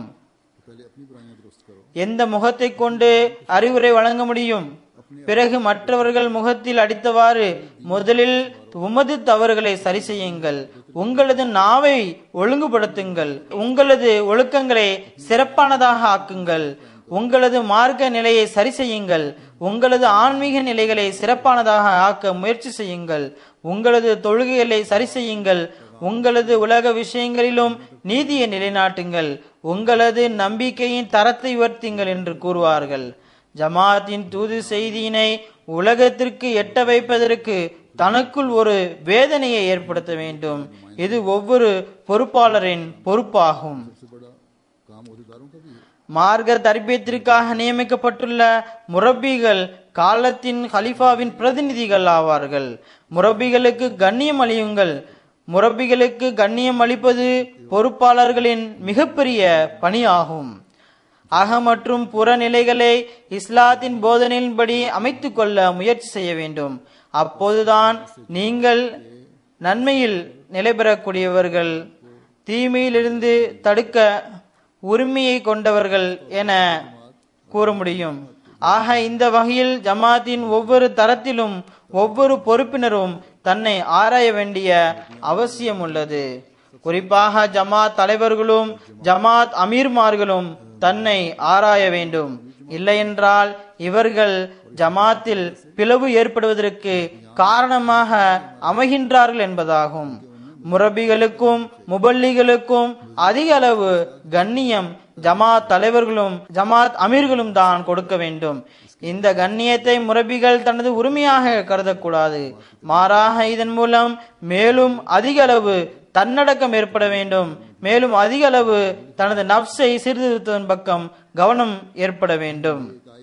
எந்த முகத்தை கொண்டு அறிவுரை வழங்க முடியும்? பிறகு மற்றவர்கள் முகத்தில் அடித்தவாறு முதலில் உமது தவறுகளை சரி செய்யுங்கள். உங்களது நாவை ஒழுங்குபடுத்துங்கள். உங்களது ஒழுக்கங்களை சிறப்பானதாக ஆக்குங்கள். உங்களது மார்க்க நிலையை சரி செய்யுங்கள். உங்களது ஆன்மீக நிலைகளை சிறப்பானதாக ஆக்க முயற்சி செய்யுங்கள். உங்களது தொழுகைகளை சரி செய்யுங்கள். உங்களது உலக விஷயங்களிலும் நீதியை நிலைநாட்டுங்கள். உங்களது நம்பிக்கையின் தரத்தை உயர்த்துங்கள் என்று கூறுவார்கள். ஜமாத்தின் தூது செய்தியினை உலகத்திற்கு எட்ட வைப்பதற்கு தனக்குள் ஒரு வேதனையை ஏற்படுத்த வேண்டும். இது ஒவ்வொரு பொறுப்பாளரின் பொறுப்பாகும். மார்க்க தர்பியத்திற்காக நியமிக்கப்பட்டுள்ள முரப்பிகள் காலத்தின் ஹலிஃபாவின் பிரதிநிதிகள் ஆவார்கள். முரப்பிகளுக்கு கண்ணியம் அளியுங்கள். முரப்பிகளுக்கு கண்ணியம் அளிப்பது பொறுப்பாளர்களின் மிகப்பெரிய பணியாகும். அக மற்றும் புற நிலைகளை இஸ்லாத்தின் போதனையின்படி அமைத்து கொள்ள முயற்சி செய்ய வேண்டும். அப்போதுதான் நீங்கள் நன்மையில் நிலை பெறக்கூடியவர்கள், தீமையிலிருந்து தடுக்க உரிமையை கொண்டவர்கள் என கூற முடியும். ஆக இந்த வகையில் ஜமாத்தின் ஒவ்வொரு தரத்திலும் ஒவ்வொரு பொறுப்பினரும் தன்னை ஆராய வேண்டிய அவசியம் உள்ளது. குறிப்பாக ஜமாத் தலைவர்களும் ஜமாத் அமீர்மார்களும் தன்னை ஆராய வேண்டும். இல்லையென்றால் இவர்கள் ஜமாத்தில் பிளவு ஏற்படுவதற்கு காரணமாக அமைகின்றார்கள் என்பதாகும். முரபிகளுக்கும் முபல்லிகளுக்கும் அதிக அளவு கண்ணியம் ஜமாத் தலைவர்களும் ஜமாத் அமீர்களும் தான் கொடுக்க வேண்டும். இந்த கண்ணியத்தை முரபிகள் தனது உரிமையாக கருதக்கூடாது. மாறாக இதன் மூலம் மேலும் அதிக அளவு தன்னடக்கம் ஏற்பட வேண்டும். மேலும் அதிக அளவு தனது நப்சை சீர்திருத்துவதன் பக்கம் கவனம் ஏற்பட வேண்டும்.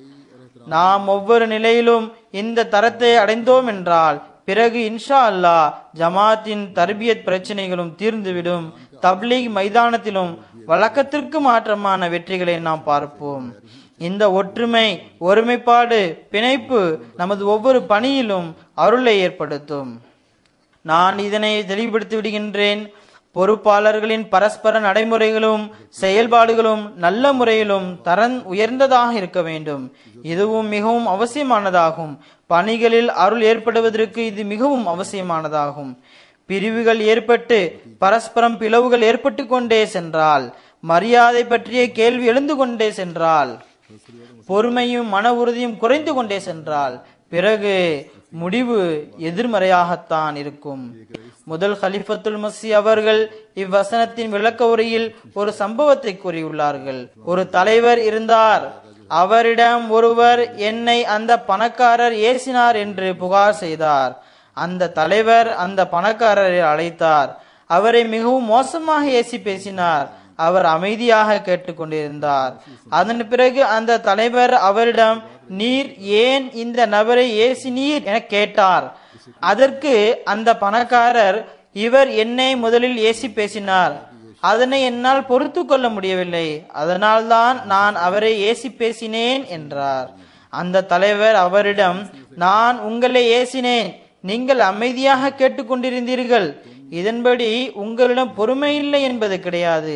நாம் ஒவ்வொரு நிலையிலும் இந்த தரத்தை அடைந்தோம் என்றால் பிறகு இன்ஷா அல்லாஹ் ஜமாத்தின் தர்பியத் பிரச்சனைகளும் தீர்ந்துவிடும். தப்லீக் மைதானத்திலும் வழக்கத்திற்கு மாற்றமான வெற்றிகளை நாம் பார்ப்போம். இந்த ஒற்றுமை, ஒருமைப்பாடு, பிணைப்பு நமது ஒவ்வொரு பணியிலும் அருளை ஏற்படுத்தும். நான் இதனை தெளிவுபடுத்தி விடுகின்றேன். பொறுப்பாளர்களின் பரஸ்பர நடைமுறைகளும் செயல்பாடுகளும் நல்ல முறையிலும் தரம் உயர்ந்ததாக இருக்க வேண்டும். இதுவும் மிகவும் அவசியமானதாகும். பணிகளில் அருள் ஏற்படுவதற்கு இது மிகவும் அவசியமானதாகும். பிரிவுகள் ஏற்பட்டு பரஸ்பரம் பிளவுகள் ஏற்பட்டு கொண்டே சென்றால், மரியாதை பற்றிய கேள்வி எழுந்து கொண்டே சென்றால், பொறுமையும் மன உறுதியும் குறைந்து கொண்டே சென்றால் பிறகு முடிவு எதிர்மறையாகத்தான் இருக்கும். முதல் ஹலிஃபத்துல் மஸீ அவர்கள் இவ்வசனத்தின் விளக்க உரையில் ஒரு சம்பவத்தை கூறியுள்ளார்கள். ஒரு தலைவர் இருந்தார். அவரிடம் ஒருவர் என்னை அந்த பணக்காரர் ஏசினார் என்று புகார் செய்தார். அந்த தலைவர் அந்த பணக்காரரை அழைத்தார். அவரை மிகவும் மோசமாக ஏசி பேசினார். அவர் அமைதியாக கேட்டுக்கொண்டிருந்தார். அதன் பிறகு அந்த தலைவர் அவரிடம், நீர் ஏன் இந்த நபரை ஏசினீர் என கேட்டார். அதற்கு அந்த பணக்காரர், இவர் என்னை முதலில் ஏசி பேசினார், அதனை என்னால் பொறுத்து கொள்ள முடியவில்லை, அதனால்தான் நான் அவரை ஏசி பேசினேன் என்றார். அந்த தலைவர் அவரிடம், நான் உங்களை ஏசினேன், நீங்கள் அமைதியாக கேட்டுக்கொண்டிருந்தீர்கள், இதன்படி உங்களிடம் பொறுமை இல்லை என்பது கிடையாது,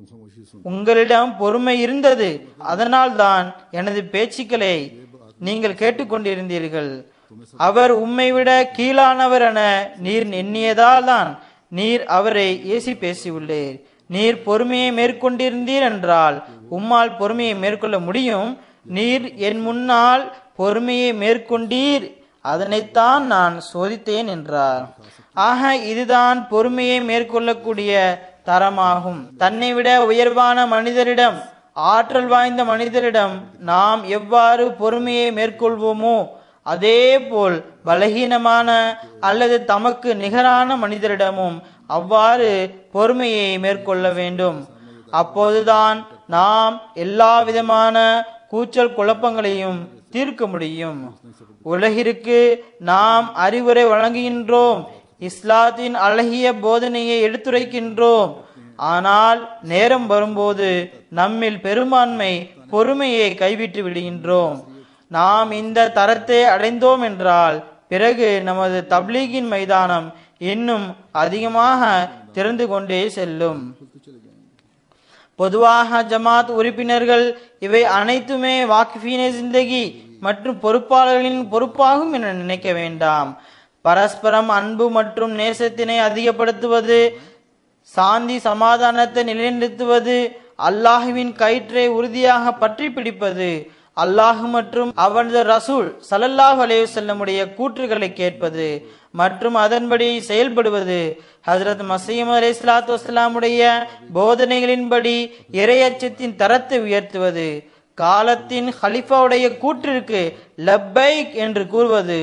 உங்களிடம் பொறுமை இருந்தது, அதனால்தான் எனது பேச்சுக்களை நீங்கள் கேட்டுக்கொண்டிருந்தீர்கள். அவர் உம்மை விட கீழானவர் என நீர் எண்ணியதால் தான் நீர் அவரை ஏசி பேசியுள்ளீர். நீர் பொறுமையை மேற்கொண்டிருந்தீர் என்றால் உம்மால் பொறுமையை மேற்கொள்ள முடியும். நீர் என் முன்னால் பொறுமையை மேற்கொண்டீர், அதனைத்தான் நான் சோதித்தேன் என்றார். ஆக இதுதான் பொறுமையை மேற்கொள்ளக்கூடிய தரமாகும். தன்னை விட உயர்வான மனிதரிடம், ஆற்றல் வாய்ந்த மனிதரிடம் நாம் எவ்வாறு பொறுமையை மேற்கொள்வோமோ அதே போல் பலகீனமான அல்லது தமக்கு நிகரான மனிதரிடமும் அவ்வாறு பொறுமையை மேற்கொள்ள வேண்டும். அப்போதுதான் நாம் எல்லா விதமான கூச்சல் குழப்பங்களையும் தீர்க்க முடியும். உலகிற்கு நாம் அறிவுரை வழங்குகின்றோம், இஸ்லாத்தின் அழகிய போதனையை எடுத்துரைக்கின்றோம். ஆனால் நேரம் வரும்போது நம்மில் பெரும்பான்மை பொறுமையை கைவிட்டு விடுகின்றோம். நாம் இந்த தரத்தை அடைந்தோம் என்றால் பிறகு நமது தப்லீகின் மைதானம் இன்னும் அதிகமாக திறந்து கொண்டே செல்லும். பொதுவாக ஜமாத் உறுப்பினர்கள் இவை அனைத்துமே வாக்கிஃபீனே ஜிந்தகி மற்றும் பொறுப்பாளர்களின் பொறுப்பாகும் என நினைக்க வேண்டாம். பரஸ்பரம் அன்பு மற்றும் நேசத்தினை அதிகப்படுத்துவது, சாந்தி சமாதானத்தை நிலைநிறுத்துவது, அல்லாஹுவின் கயிற்றை உறுதியாக பற்றி பிடிப்பது, அல்லாஹ் மற்றும் அவனது ரசூல் ஸல்லல்லாஹு அலைஹி வஸல்லமுடைய கூற்றுகளை கேட்பது மற்றும் அதன்படி செயல்படுவது, ஹஜ்ரத் மஸீஹ் அலைஹிஸ்ஸலாத்து வஸ்ஸலாமுடைய போதனைகளின்படி இறையச்சத்தின் தரத்தை உயர்த்துவது, காலத்தின் ஹலிஃபாவுடைய கூற்றிற்கு லப்பைக் என்று கூறுவது,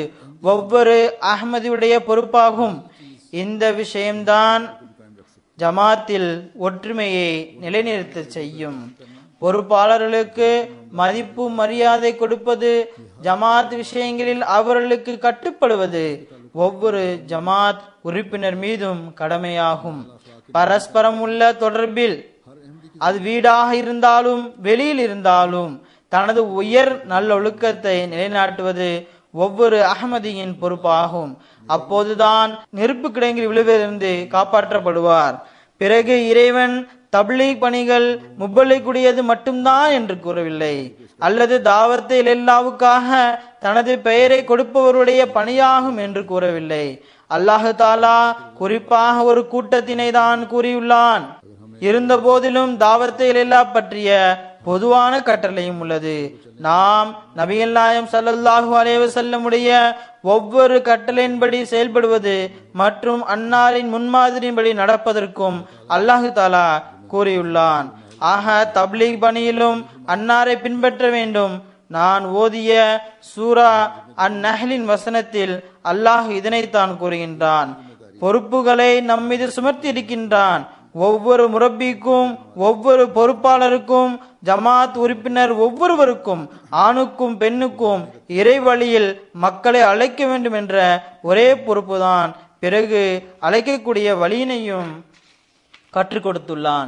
ஒவ்வொரு அஹ்மதியுடைய பொறுப்பாகும். இந்த விஷயம்தான் ஜமாத்தில் ஒற்றுமையை நிலைநிறுத்த செய்யும். பொறுப்பாளர்களுக்கு மதிப்பு மரியாதை கொடுப்பது, ஜமாத் விஷயங்களில் அவர்களுக்கு கட்டுப்படுவது ஒவ்வொரு ஜமாத் உறுப்பினர் மீதும் கடமையாகும். பரஸ்பரம் உள்ள தொடர்பில், அது வீடாக இருந்தாலும் வெளியில் இருந்தாலும், தனது உயர் நல்லொழுக்கத்தை நிலைநாட்டுவது ஒவ்வொரு அஹ்மதியின் பொறுப்பாகும். அப்போதுதான் நெருப்பு கிடங்கில் விழுவதிலிருந்து காப்பாற்றப்படுவார். பிறகு இறைவன் தப்லீக் பணிகள் முப்பல்லைக்குடையது மட்டும்தான் என்று கூறவில்லை, அல்லது தாவத்தை எல்லாவுக்காக தனது பெயரை கொடுப்பவருடைய பணியாகும் என்று கூறவில்லை. அல்லாஹு தாலா குறிப்பாக ஒரு கூட்டத்தினை தான் கூறியுள்ளான். இருந்த போதிலும் தாவத்தை எல்லா பற்றிய பொதுவான கட்டளையும் உள்ளது. நாம் நபிகள் நாயகம் ஸல்லல்லாஹு அலைஹி வஸல்லமுடைய ஒவ்வொரு கட்டளையின்படி செயல்படுவது மற்றும் அன்னாரின் முன்மாதிரியின்படி நடப்பதற்கும் அல்லாஹு தாலா கூறியுள்ளான். ஆக தப்லீக் பணியிலும் அன்னாரை பின்பற்ற வேண்டும். நான் ஓதிய சூரா அந்நஹ்லின் வசனத்தில் அல்லாஹ் இதனைத்தான் கூறுகின்றான். பொறுப்புகளை நம்மீது சுமர்த்தி இருக்கின்றான். ஒவ்வொரு முரப்பிக்கும், ஒவ்வொரு பொறுப்பாளருக்கும், ஜமாத் உறுப்பினர் ஒவ்வொருவருக்கும், ஆணுக்கும் பெண்ணுக்கும் இறை வழியில் மக்களை அழைக்க வேண்டும் என்ற ஒரே பொறுப்புதான். பிறகு அழைக்கக்கூடிய வழியினையும் கற்றுக் கொடுத்துள்ளான்.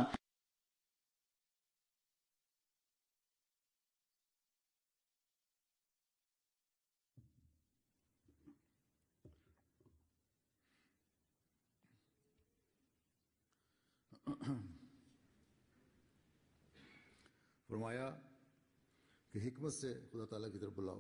फरमाया कि हिकमत से खुदा ताला की तरफ बुलाओ।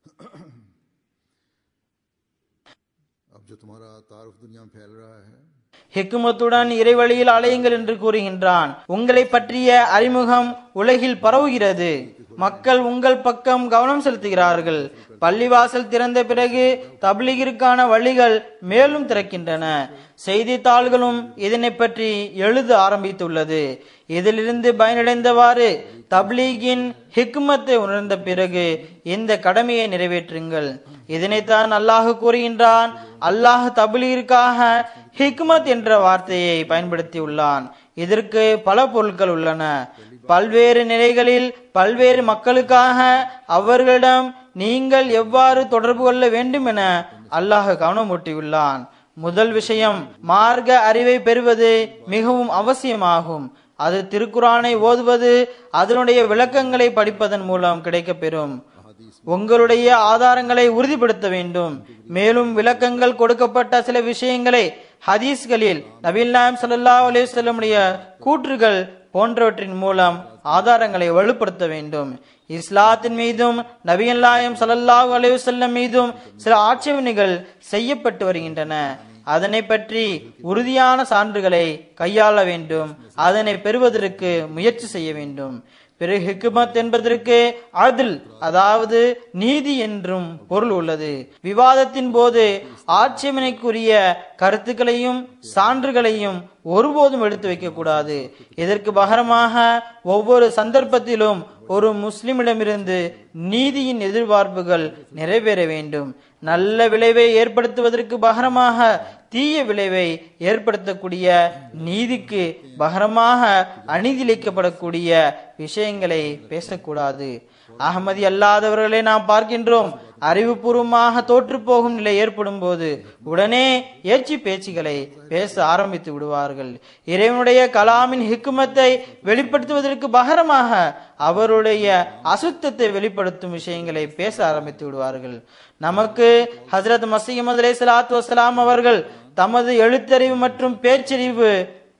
अब जो तुम्हारा तारुफ दुनिया में फैल रहा है, ஹிக்மத்துடன் இறைவழியில் அலையுங்கள் என்று கூறுகின்றான். உங்களை பற்றிய அறிமுகம் உலகில் பரவுகிறது. மக்கள் உங்கள் பக்கம் கவனம் செலுத்துகிறார்கள். பள்ளிவாசல் திறந்த பிறகு தப்லீகிற்கான வழிகள் மேலும் திறக்கின்றன. செய்தித்தாள்களும் இதனை பற்றி எழுத ஆரம்பித்துள்ளது. இதிலிருந்து பயனடைந்தவாறு தப்லீகின் ஹிக்மத்தை உணர்ந்த பிறகு இந்த கடமையை நிறைவேற்றுங்கள். இதனைத்தான் அல்லாஹ் கூறுகின்றான். அல்லாஹ் தப்லீகிற்காக ஹிக்மத் என்ற வார்த்தையை பயன்படுத்தியுள்ளான். இதற்கு பல பொருட்கள் உள்ளன. பல்வேறு நிலைகளில் பல்வேறு மக்களுக்காக அவர்களிடம் நீங்கள் எவ்வாறு தொடர்பு கொள்ள வேண்டும் என அல்லாஹ் கவனமூட்டியுள்ளான். முதல் விஷயம், மார்க்க அறிவை பெறுவது மிகவும் அவசியமாகும். அது திருக்குரானை ஓதுவது, அதனுடைய விளக்கங்களை படிப்பதன் மூலம் கிடைக்கப்பெறும். உங்களுடைய ஆதாரங்களை உறுதிப்படுத்த வேண்டும். மேலும் விளக்கங்கள் கொடுக்கப்பட்ட சில விஷயங்களை ஹதீஸ்களில் நபிகள் நாயகம் ஸல்லல்லாஹு அலைஹி வஸல்லமுடைய கூற்றுகள் போன்றவற்றின் மூலம் ஆதாரங்களை வலுப்படுத்த வேண்டும். இஸ்லாத்தின் மீதும் நபிகள் நாயகம் ஸல்லல்லாஹு அலைஹி வஸல்லம் மீதும் சில ஆட்சேபனைகள் செய்யப்பட்டு வருகின்றன. அதனை பற்றி உறுதியான சான்றுகளை கையாள வேண்டும். அதனை பெறுவதற்கு முயற்சி செய்ய வேண்டும். பிறகு ஹிக்மத் என்பதற்கு அத்ல், அதாவது நீதி என்றும் பொருள் உள்ளது. விவாதத்தின் போது ஆட்சேபனைக்குரிய கருத்துக்களையும் சான்றுகளையும் ஒருபோதும் எடுத்து வைக்க கூடாது. இதற்கு பகரமாக ஒவ்வொரு சந்தர்ப்பத்திலும் ஒரு முஸ்லிமிடமிருந்து நீதியின் எதிர்பார்ப்புகள் நிறைவேற வேண்டும். நல்ல விளைவை ஏற்படுத்துவதற்கு பகரமாக தீய விளைவை ஏற்படுத்தக்கூடிய, நீதிக்கு பகரமாக அநீதியிழைக்கப்படக்கூடிய விஷயங்களை பேசக்கூடாது. அஹ்மதி அல்லாதவர்களை நாம் பார்க்கின்றோம். அறிவுபூர்வமாக தோற்று போகும் நிலை ஏற்படும் போது உடனே ஏச்சி பேச்சுகளை பேச ஆரம்பித்து விடுவார்கள். இறைவனுடைய கலாமின் ஹிக்மத்தை வெளிப்படுத்துவதற்கு பகரமாக அவருடைய அசுத்தத்தை வெளிப்படுத்தும் விஷயங்களை பேச ஆரம்பித்து விடுவார்கள். நமக்கு ஹஜ்ரத் மஸீஹ் மவ்ஊத் அலைஹிஸ்ஸலாத்து வஸ்ஸலாம் அவர்கள் தமது எழுத்தறிவு மற்றும் பேச்சறிவு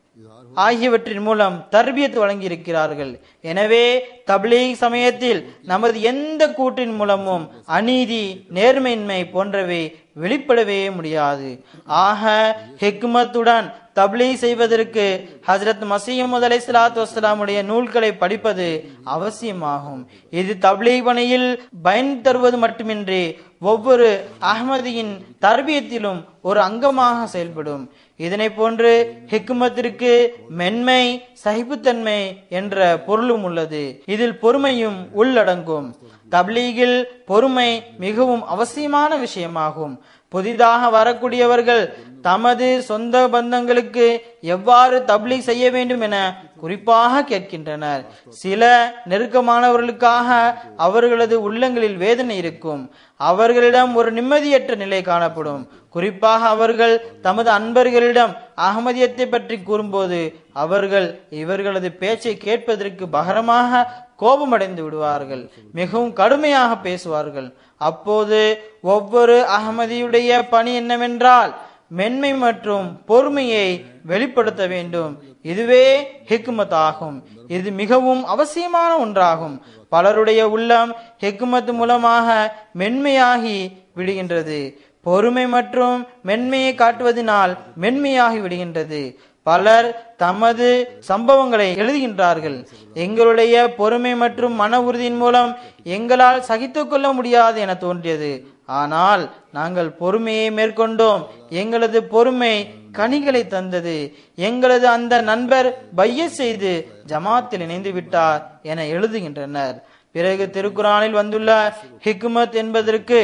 ஆகியவற்றின் மூலம் தர்பியத் வழங்கி இருக்கிறார்கள். எனவே தப்லீக் சமயத்தில் நமது எந்த கூற்றின் மூலமும் அநீதி, நேர்மையின்மை போன்றவை வெளிப்படவே முடியாது. ஆக ஹிக்மத்துடன் தப்லீக் செய்வதற்கு ஹஜ்ரத் மஸீஹ் மவ்ஊத் அலைஹிஸ்ஸலாத்து வஸ்ஸலாமுடைய நூல்களை படிப்பது அவசியமாகும். இது தப்லீக் பணியில் பயன் தருவது மட்டுமின்றி ஒவ்வொரு அஹ்மதியின் தர்பியத்திலும் ஒரு அங்கமாக செயல்படும். இதனை போன்று ஹிக்மத்திற்கு மென்மை, சகிப்புத்தன்மை என்ற பொருளும் உள்ளது. இதில் பொறுமையும் உள்ளடங்கும். தப்லீகில் பொறுமை மிகவும் அவசியமான விஷயமாகும். புதிதாக வரக்கூடியவர்கள் தமது சொந்த பந்தங்களுக்கு எவ்வாறு தப்லீக் செய்ய வேண்டும் என குறிப்பாக கேட்கின்றனர். சில நெருக்கமானவர்களுக்காக அவர்களது உள்ளங்களில் வேதனை இருக்கும். அவர்களிடம் ஒரு நிம்மதியற்ற நிலை காணப்படும். குறிப்பாக அவர்கள் தமது அன்பர்களிடம் அஹ்மதியத்தை பற்றி கூறும்போது அவர்கள் இவர்களது பேச்சை கேட்பதற்கு பகரமாக கோபமடைந்து விடுவார்கள், மிகவும் கடுமையாக பேசுவார்கள். அப்போது ஒவ்வொரு அஹ்மதியுடைய பணி என்னவென்றால் மென்மை மற்றும் பொறுமையை வெளிப்படுத்த வேண்டும். இதுவே ஹிக்மத் ஆகும். இது மிகவும் அவசியமான ஒன்றாகும். பலருடைய உள்ளம் ஹிக்மத் மூலமாக மென்மையாகி விடுகின்றது. பொறுமை மற்றும் மென்மையை காட்டுவதனால் மென்மையாகி விடுகின்றது. பலர் தமது சம்பவங்களை எழுதுகின்றார்கள். எங்களுடைய பொறுமை மற்றும் மன உறுதியின் மூலம் எங்களால் சகித்துக் கொள்ள முடியாது என தோன்றியது. ஆனால் நாங்கள் பொறுமையை மேற்கொண்டோம். எங்களது பொறுமை கனிகளை தந்தது. எங்களது அந்த நண்பர் பைய செய்து ஜமாத்தில் இணைந்து விட்டார் என எழுதுகின்றனர். பிறகு திருக்குரானில் வந்துள்ள ஹிக்மத் என்பதற்கு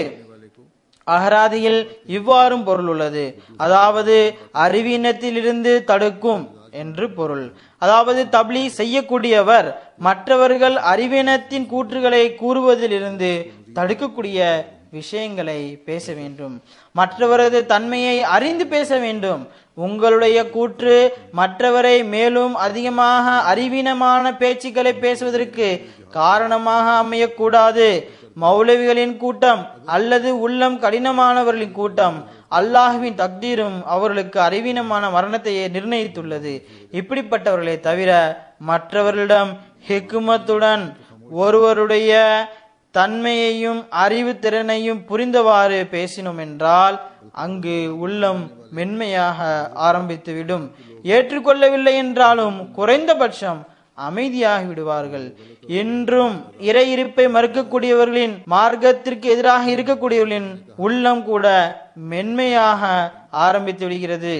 அகராதியில் இவ்வாறும் பொருள் உள்ளது. அதாவது அறிவீனத்திலிருந்து தடுக்கும் என்று பொருள். அதாவது தப்லீக் செய்யக்கூடியவர் மற்றவர்கள் அறிவீனத்தின் கூற்றுகளை கூறுவதிலிருந்து தடுக்கக்கூடிய விஷயங்களை பேச வேண்டும். மற்றவரது தன்மையை அறிந்து பேச வேண்டும். உங்களுடைய கூற்று மற்றவரை மேலும் அதிகமாக அறிவீனமான பேச்சுக்களை பேசுவதற்கு காரணமாக அமையக்கூடாது. மௌலவிகளின் கூட்டம் அல்லது உள்ளம் கடினமானவர்களின் கூட்டம் அல்லாஹ்வின் தக்தீரும் அவர்களுக்கு அறிவீனமான மரணத்தையே நிர்ணயித்துள்ளது. இப்படிப்பட்டவர்களை தவிர மற்றவர்களிடம் ஹிக்மத்துடன் ஒருவருடைய தன்மையையும் அறிவு திறனையும் புரிந்தவாறு பேசினோம் என்றால் அங்கு உள்ளம் மென்மையாக ஆரம்பித்துவிடும். ஏற்றுக்கொள்ளவில்லை என்றாலும் குறைந்தபட்சம் அமைதியாகி விடுவார்கள். என்றும் இறை இருப்பை மறுக்கக்கூடியவர்களின் மார்க்கத்திற்கு எதிராக இருக்கக்கூடியவர்களின் உள்ளம் கூட மென்மையாக ஆரம்பித்து விடுகிறது.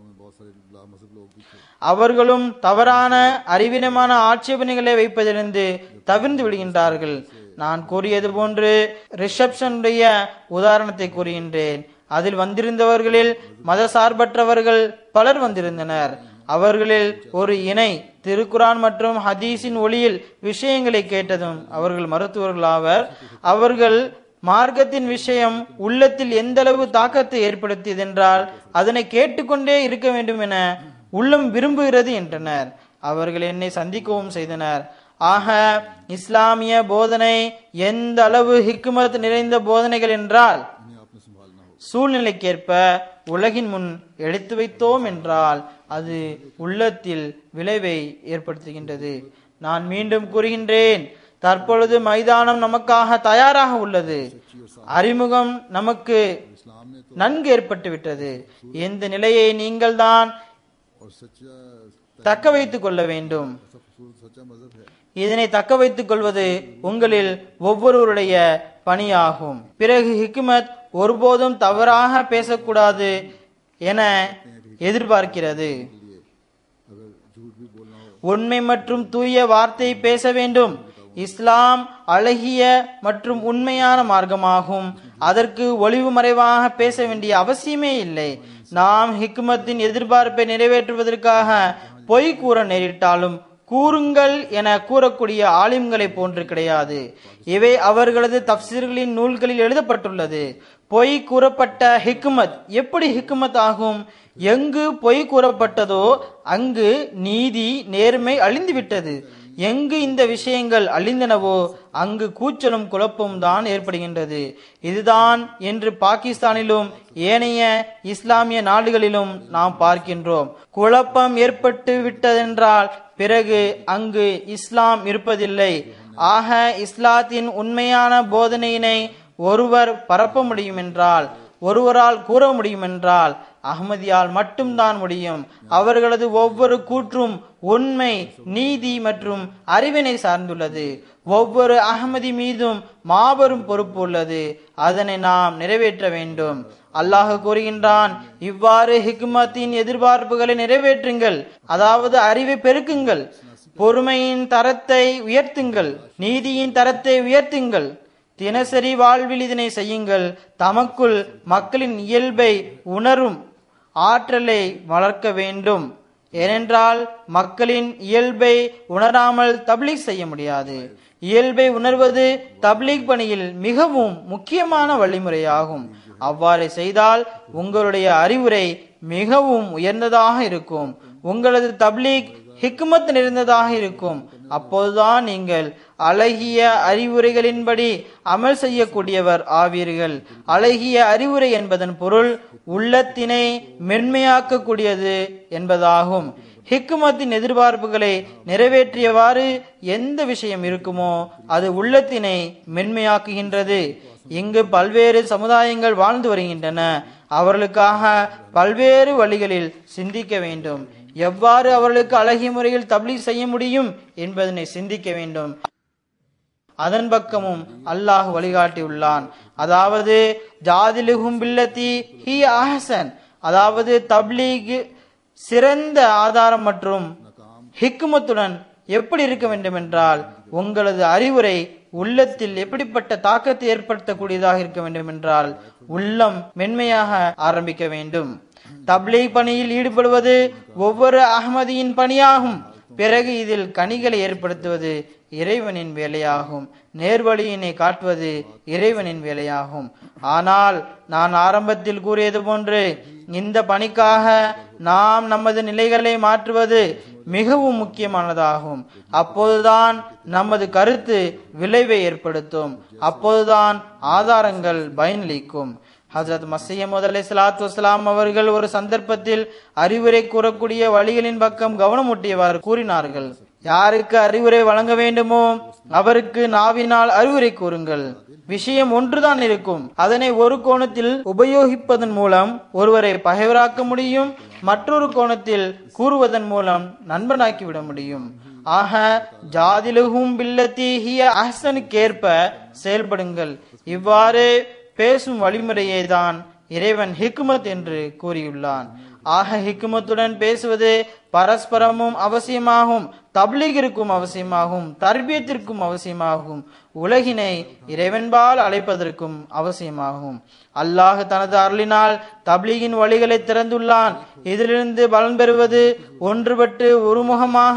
அவர்களும் தவறான அறிவீனமான ஆட்சேபனைகளை வைப்பதிலிருந்து தவிர்ந்து விடுகின்றார்கள். நான் கூறியது போன்று ரிசப்ஷனுடைய உதாரணத்தை கூறுகின்றேன். அதில் வந்திருந்தவர்களில் மத சார்பற்றவர்கள் பலர் வந்திருந்தனர். அவர்களில் ஒரு இணை திருக்குரான் மற்றும் ஹதீஸின் ஒளியில் விஷயங்களை கேட்டதும் அவர்கள் மருத்துவர்களாவர். அவர்கள் மார்க்கத்தின் விஷயம் உள்ளத்தில் எந்த அளவு தாக்கத்தை ஏற்படுத்தியது என்றால் அதனை கேட்டுக்கொண்டே இருக்க வேண்டும் என உள்ளம் விரும்புகிறது என்றனர். அவர்கள் என்னை சந்திக்கவும் செய்தனர். ஆக இஸ்லாமிய போதனை எந்த அளவு ஹிக்மத் நிறைந்த போதனைகள் என்றால் சூழ்நிலைக்கேற்ப உலகின் முன் எடுத்து வைத்தோம் என்றால் அது உள்ளத்தில் விளைவை ஏற்படுத்துகின்றது. நான் மீண்டும் கூறுகின்றேன், தற்பொழுது மைதானம் நமக்காக தயாராக உள்ளது. அறிமுகம் நமக்கு நன்கு ஏற்பட்டுவிட்டது. இந்த நிலையை நீங்கள் தான் தக்க வைத்துக் கொள்ள வேண்டும். இதனை தக்க வைத்துக் கொள்வது உங்களில் ஒவ்வொருவருடைய பணியாகும். பிறகு ஹிக்மத் ஒருபோதும் தவறாக பேசக்கூடாது என எதிர்பார்க்கிறது. உண்மை மற்றும் தூய வார்த்தை பேச வேண்டும். இஸ்லாம் அழகிய மற்றும் உண்மையான மார்க்கமாகும். அதற்கு ஒளிவு மறைவாக பேச வேண்டிய அவசியமே இல்லை. நாம் ஹிக்மத்தின் எதிர்பார்ப்பை நிறைவேற்றுவதற்காக பொய் கூற நேரிட்டாலும் கூறுங்கள் என கூறக்கூடிய ஆலிம்களை போன்று கிடையாது. இவை அவர்களது தப்சீர்களின் நூல்களில் எழுதப்பட்டுள்ளது. பொய் கூறப்பட்ட ஹிக்மத் எப்படி ஹிக்மத் ஆகும்? எங்கு பொய் கூறப்பட்டதோ அங்கு நீதி நேர்மை அழிந்துவிட்டது. எங்கு இந்த விஷயங்கள் அழிந்தனவோ அங்கு கூச்சலும் குழப்பமும் தான் ஏற்படுகின்றது. இதுதான் என்று பாகிஸ்தானிலும் ஏனைய இஸ்லாமிய நாடுகளிலும் நாம் பார்க்கின்றோம். குழப்பம் ஏற்பட்டு விட்டதென்றால் பிறகு அங்கு இஸ்லாம் இருப்பதில்லை. ஆக இஸ்லாத்தின் உண்மையான போதனையினை ஒருவர் பரப்ப முடியும் என்றால், ஒருவரால் கூற முடியும் என்றால் அஹ்மதியால் மட்டும்தான் முடியும். அவர்களது ஒவ்வொரு கூற்றும் உண்மை, நீதி மற்றும் அறிவினை சார்ந்துள்ளது. ஒவ்வொரு அஹ்மதி மீதும் மாபெரும் பொறுப்பு உள்ளது. அதனை நாம் நிறைவேற்ற வேண்டும். அல்லாஹ் கூறுகின்றான், இவ்வாறு ஹிக்மத்தின் எதிர்பார்ப்புகளை நிறைவேற்றுங்கள், அதாவது அறிவை பெருக்குங்கள், பொறுமையின் தரத்தை உயர்த்துங்கள், நீதியின் தரத்தை உயர்த்துங்கள். தினசரி வாழ்வில் இதனை செய்யுங்கள். தமக்குள் மக்களின் இயல்பை உணரும் ஆற்றலை வளர்க்க வேண்டும். ஏனென்றால் மக்களின் இயல்பை உணராமல் தப்லீக் செய்ய முடியாது. இயல்பை உணர்வது தப்லீக் பணியில் மிகவும் முக்கியமான வழிமுறையாகும். அவ்வாறு செய்தால் உங்களுடைய அறிவுரை மிகவும் உயர்ந்ததாக இருக்கும். உங்களது தப்லீக் ஹிக்மத் நிறைந்ததாக இருக்கும். அப்போதுதான் நீங்கள் அழகிய அறிவுரைகளின்படி அமல் செய்யக்கூடியவர் ஆவீர்கள். அழகிய அறிவுரை என்பதன் பொருள் உள்ளத்தினை மென்மையாக்கக்கூடியது என்பதாகும். ஹிக்மத்தின் எதிர்பார்ப்புகளை நிறைவேற்றியவாறு எந்த விஷயம் இருக்குமோ அது உள்ளத்தினை மென்மையாக்குகின்றது. இங்கு பல்வேறு சமுதாயங்கள் வாழ்ந்து வருகின்றன. அவர்களுக்காக பல்வேறு வழிகளில் சிந்திக்க வேண்டும். எவ்வாறு அவர்களுக்கு அழகிய முறையில் தப்லீக் செய்ய முடியும் என்பதனை சிந்திக்க வேண்டும். அதன் பக்கமும் அல்லாஹ் வழிகாட்டியுள்ளான். அதாவது ஜாதிலுஹும் பில்லதி ஹி அஹ்சன், அதாவது தப்லீக் சிறந்த ஆதாரம் மற்றும் ஹிக்மத்துடன் எப்படி இருக்க வேண்டும் என்றால், உங்களது அறிவுரை உள்ளத்தில் எப்படிப்பட்ட தாக்கத்தை ஏற்படுத்தக்கூடியதாக இருக்க வேண்டும் என்றால் உள்ளம் மென்மையாக ஆரம்பிக்க வேண்டும். தப்லீக் பணியில் ஈடுபடுவது ஒவ்வொரு அஹ்மதியின் பணியாகும். பிறகு இதில் கனிகளை ஏற்படுத்துவது இறைவனின் வேலையாகும். நேர்வழியினை காட்டுவது இறைவனின் வேலையாகும். ஆனால் நான் ஆரம்பத்தில் கூறியது போன்று இந்த பணிக்காக நாம் நமது நிலைகளை மாற்றுவது மிகவும் முக்கியமானதாகும். அப்போதுதான் நமது கருத்து விளைவை ஏற்படுத்தும். அப்போதுதான் ஆதாரங்கள் பயனளிக்கும். ஹஜ்ரத் மஸீஹ் மவ்ஊத் அலைஹிஸ்ஸலாத்து வஸ்ஸலாம் அவர்கள் ஒரு சந்தர்ப்பத்தில் அறிவுரை கூறக்கூடிய வழிகளின் பக்கம் கவனமூட்டியவாறு கூறினார்கள், யாருக்கு அறிவுரை வழங்க வேண்டுமோ அவருக்கு நாவினால் அறிவுரை கூறுங்கள். விஷயம் ஒன்றுதான் இருக்கும். அதனை ஒரு கோணத்தில் உபயோகிப்பதன் மூலம் ஒருவரை பகைவராக்க முடியும், மற்றொரு கோணத்தில் கூறுவதன் மூலம் நண்பனாக்கிவிட முடியும். ஆக ஜாதிலுஹும் பில்லதி ஹிய அஹ்சனுக்கேற்ப செயல்படுங்கள். இவ்வாறு பேசும் வழிமுறையை தான் இறைவன் ஹிக்மத் என்று கூறியுள்ளான். ஆக ஹிக்மத்துடன் பேசுவது பரஸ்பரமும் அவசியமாகும், தப்லீகிற்கும் அவசியமாகும், தர்பியத்திற்கும் அவசியமாகும், உலகினை இறைவன்பால் அழைப்பதற்கும் அவசியமாகும். அல்லாஹ் தனது அருளினால் தப்லீகின் வழிகளை திறந்துள்ளான். இதிலிருந்து பலன் பெறுவது ஒன்றுபட்டு ஒருமுகமாக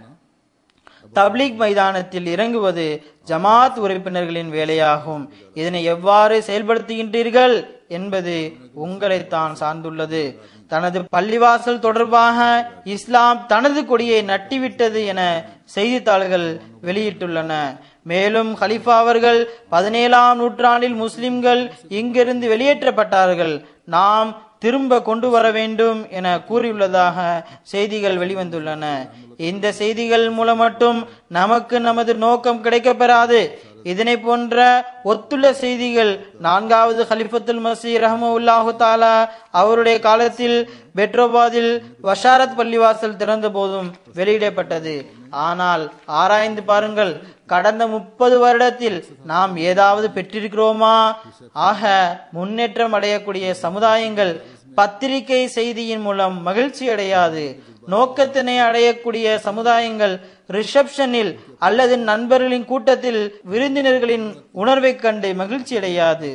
தப்லீக் மைதானத்தில் இறங்குவது ஜமாத் உறுப்பினர்களின் வேலையாகும். இதனை எவ்வாறு செயல்படுத்துகின்றீர்கள் என்பது உங்களைத்தான் சார்ந்துள்ளது. தனது பள்ளிவாசல் தொடர்பாக இஸ்லாம் தனது கொடியை நட்டிவிட்டது என செய்தித்தாள்கள் வெளியிட்டுள்ளன. மேலும் ஹலிஃபா அவர்கள் 17ஆம் நூற்றாண்டில் முஸ்லிம்கள் இங்கிருந்து வெளியேற்றப்பட்டார்கள், நாம் திரும்ப கொண்டு வர வேண்டும் என கூறியுள்ளதாக செய்திகள் வெளிவந்துள்ளன. இந்த செய்திகள் மூலம் மட்டும் நமக்கு நமது நோக்கம் கிடைக்கப்பெறாது. இதனை போன்ற ஒத்துள்ள செய்திகள் 4வது ஹலிஃபத்துல் மஸீஹ் ரஹ்மத்துல்லாஹு தஆலா அவருடைய காலத்தில் பெட்ரோபாதில் வஷாரத் பள்ளிவாசல் திறந்த போதும் வெளியிடப்பட்டது. ஆனால் ஆராய்ந்து பாருங்கள், கடந்த 30 வருடத்தில் நாம் ஏதாவது பெற்றிருக்கிறோமா? ஆக முன்னேற்றம் அடையக்கூடிய சமுதாயங்கள் பத்திரிகை செய்தியின் மூலம் மகிழ்ச்சி அடையாது. நோக்கத்தினை அடையக்கூடிய சமுதாயங்கள் ரிசப்ஷனில் அல்லது நண்பர்களின் கூட்டத்தில் விருந்தினர்களின் உணர்வை கண்டு மகிழ்ச்சி அடையாது.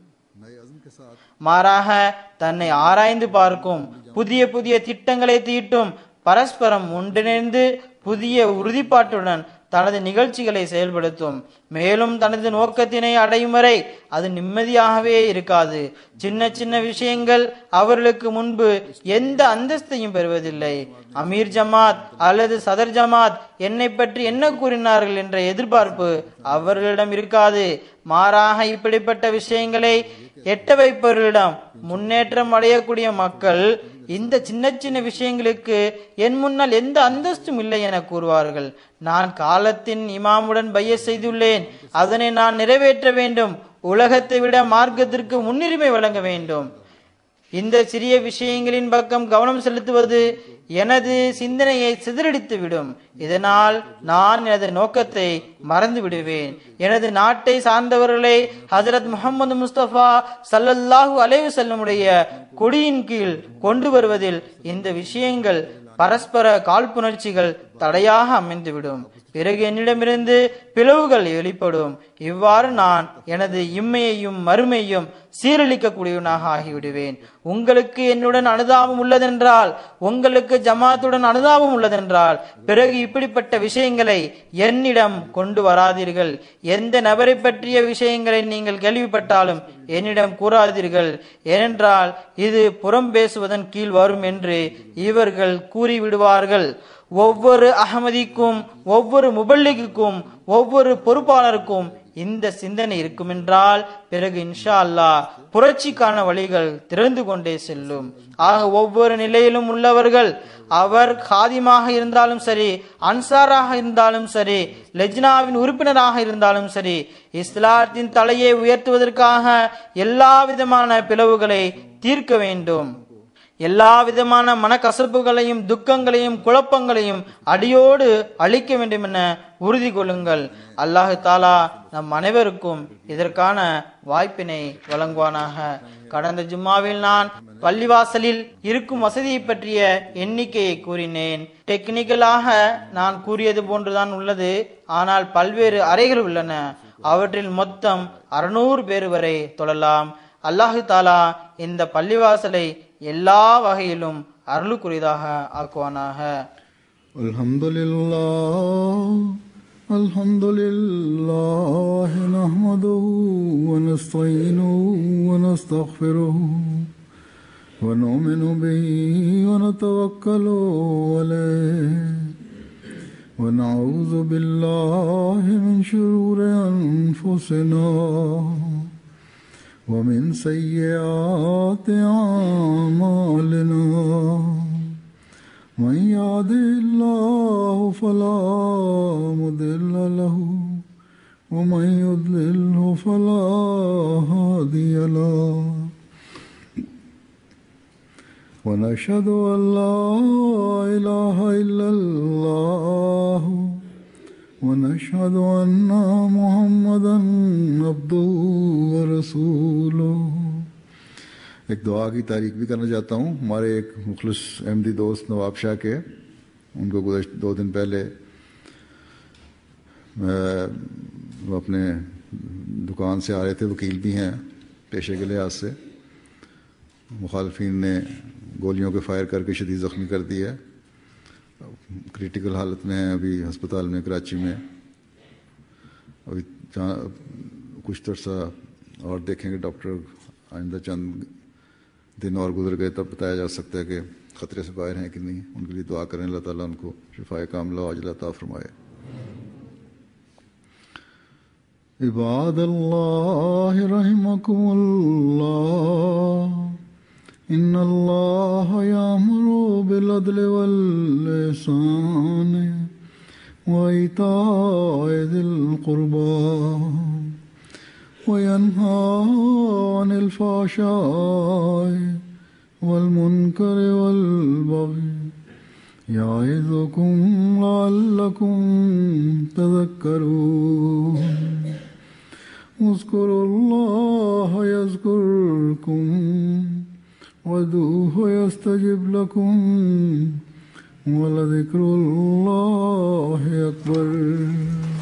மாறாக தன்னை ஆராய்ந்து பார்க்கும், புதிய புதிய திட்டங்களை தீட்டும், பரஸ்பரம் ஒன்றிணைந்து புதிய உறுதிப்பாட்டுடன் தனது நிகழ்ச்சிகளை செயல்படுத்தும். மேலும் தனது நோக்கத்தினை அடையும் வரை அது நிம்மதியாகவே இருக்காது. சின்ன சின்ன விஷயங்கள் அவர்களுக்கு முன்பு எந்த அந்தஸ்தையும் பெறுவதில்லை. அமீர் ஜமாத் அல்லது சதர் ஜமாத் என்னை பற்றி என்ன கூறினார்கள் என்ற எதிர்பார்ப்பு அவர்களிடம் இருக்காது. மாறாக இப்படிப்பட்ட விஷயங்களை எட்ட வைப்பவர்களிடம் முன்னேற்றம் அடையக்கூடிய மக்கள் இந்த சின்ன சின்ன விஷயங்களுக்கு என் முன்னால் எந்த அந்தஸ்தும் இல்லை என கூறுவார்கள். நான் காலத்தின் இமாமுடன் பைய செய்துள்ளேன், அதனை நான் நிறைவேற்ற வேண்டும். உலகத்தை விட மார்க்கத்திற்கு முன்னுரிமை வழங்க வேண்டும். இந்த சிறிய விஷயங்களின் பக்கம் கவனம் செலுத்துவது எனது சிந்தனையை சிதறடித்து விடும். இதனால் நான் எனது நோக்கத்தை மறந்து விடுவேன். எனது நாட்டை சார்ந்தவர்களை ஹஜரத் முஹம்மது முஸ்தபா ஸல்லல்லாஹு அலைஹி வஸல்லமுடைய கொடியின் கீழ் கொண்டு வருவதில் இந்த விஷயங்கள் பரஸ்பர காழ்ப்புணர்ச்சிகள் தடையாக அமைந்துவிடும். பிறகு என்னிடமிருந்து பிளவுகள் வெளிப்படும். இவ்வாறு நான் எனது இம்மையையும் மறுமையும் சீரழிக்கக்கூடியவனாக ஆகிவிடுவேன். உங்களுக்கு என்னுடன் அனுதாபம் உள்ளதென்றால், உங்களுக்கு ஜமாத்துடன் அனுதாபம் உள்ளதென்றால், பிறகு இப்படிப்பட்ட விஷயங்களை என்னிடம் கொண்டு வராதீர்கள். எந்த நபரை பற்றிய விஷயங்களை நீங்கள் கேள்விப்பட்டாலும் என்னிடம் கூறாதீர்கள். ஏனென்றால் இது புறம் பேசுவதன் கீழ் வரும் என்று இவர்கள் கூறிவிடுவார்கள். ஒவ்வொரு அஹமதிக்கும், ஒவ்வொரு முபல்லிகுக்கும், ஒவ்வொரு பொறுப்பாளருக்கும் இந்த சிந்தனை இருக்கும் என்றால் பிறகு இன்ஷா அல்லாஹ் புரட்சிக்கான வழிகள் திறந்து கொண்டே செல்லும். ஆக ஒவ்வொரு நிலையிலும் உள்ளவர்கள், அவர் காதிமாக இருந்தாலும் சரி, அன்சாராக இருந்தாலும் சரி, லெஜ்னாவின் உறுப்பினராக இருந்தாலும் சரி, இஸ்லாத்தின் தலையை உயர்த்துவதற்காக எல்லா விதமான பிளவுகளை தீர்க்க வேண்டும். எல்லா விதமான மனக்கசப்புகளையும் துக்கங்களையும் குழப்பங்களையும் அடியோடு அழிக்க வேண்டும் என உறுதி கொள்ளுங்கள். அல்லாஹு தாலா நம் அனைவருக்கும் இதற்கான வாய்ப்பினை வழங்குவானாக. கடந்த ஜும்மாவில் நான் பள்ளிவாசலில் இருக்கும் வசதியை பற்றிய எண்ணிக்கையை கூறினேன். டெக்னிக்கலாக நான் கூறியது போன்றுதான் உள்ளது. ஆனால் பல்வேறு அறைகள் உள்ளன. அவற்றில் மொத்தம் 600 பேர் வரை தொழலாம். அல்லாஹு தாலா இந்த பள்ளிவாசலை எல்லா வகையிலும் அருளுக்குரியதாக ஆக்குவானாக. அல்ஹம்துலில்லாஹ் நஹ்மதுஹு வ நஸ்தஈனுஹு வ நஸ்தக்ஃபிருஹு வ நு'மினு பிஹி வ நதவக்கலு அலைஹி வ நஊது பில்லாஹி மின் ஷுரூரி அன்ஃபுஸினா ومن سيئات أعمالنا من يهده الله فلا مضل له ومن يضلله فلا هادي له ونشهد أن لا إله إلا الله ونشهد أن محمدا عبده ورسوله. एक दुआ की तारीख भी करना चाहता हूँ. हमारे एक मुखलिस अहमदी दोस्त नवाब शाह के, उनको गुज़श्ता 2 दिन पहले वो अपने दुकान से आ रहे थे. वकील भी हैं पेशे के लिहाज से. मुखालफिन ने गोलियों के फायर करके शदीद ज़ख्मी कर दिया. क्रिटिकल हालत में है अभी अस्पताल में कराची में. अभी कुछ तरसा और देखेंगे डॉक्टर. आइंदा चंद दिन और गुजर गए तब बताया जा सकता है कि ख़तरे से बाहर हैं कि नहीं. उनके लिए दुआ करें. अल्लाह ताला उनको शिफाए कामिला अजल अता फरमाए. इबादल्लाह रहिमकुमुल्लाह إن الله يأمر بالعدل والإحسان وإيتاء ذي القربى وينهى عن الفحشاء والمنكر والبغي يعظكم لعلكم تذكرون. اذكروا الله يذكركم وادعوه يستجب لكم ولذكر الله أكبر.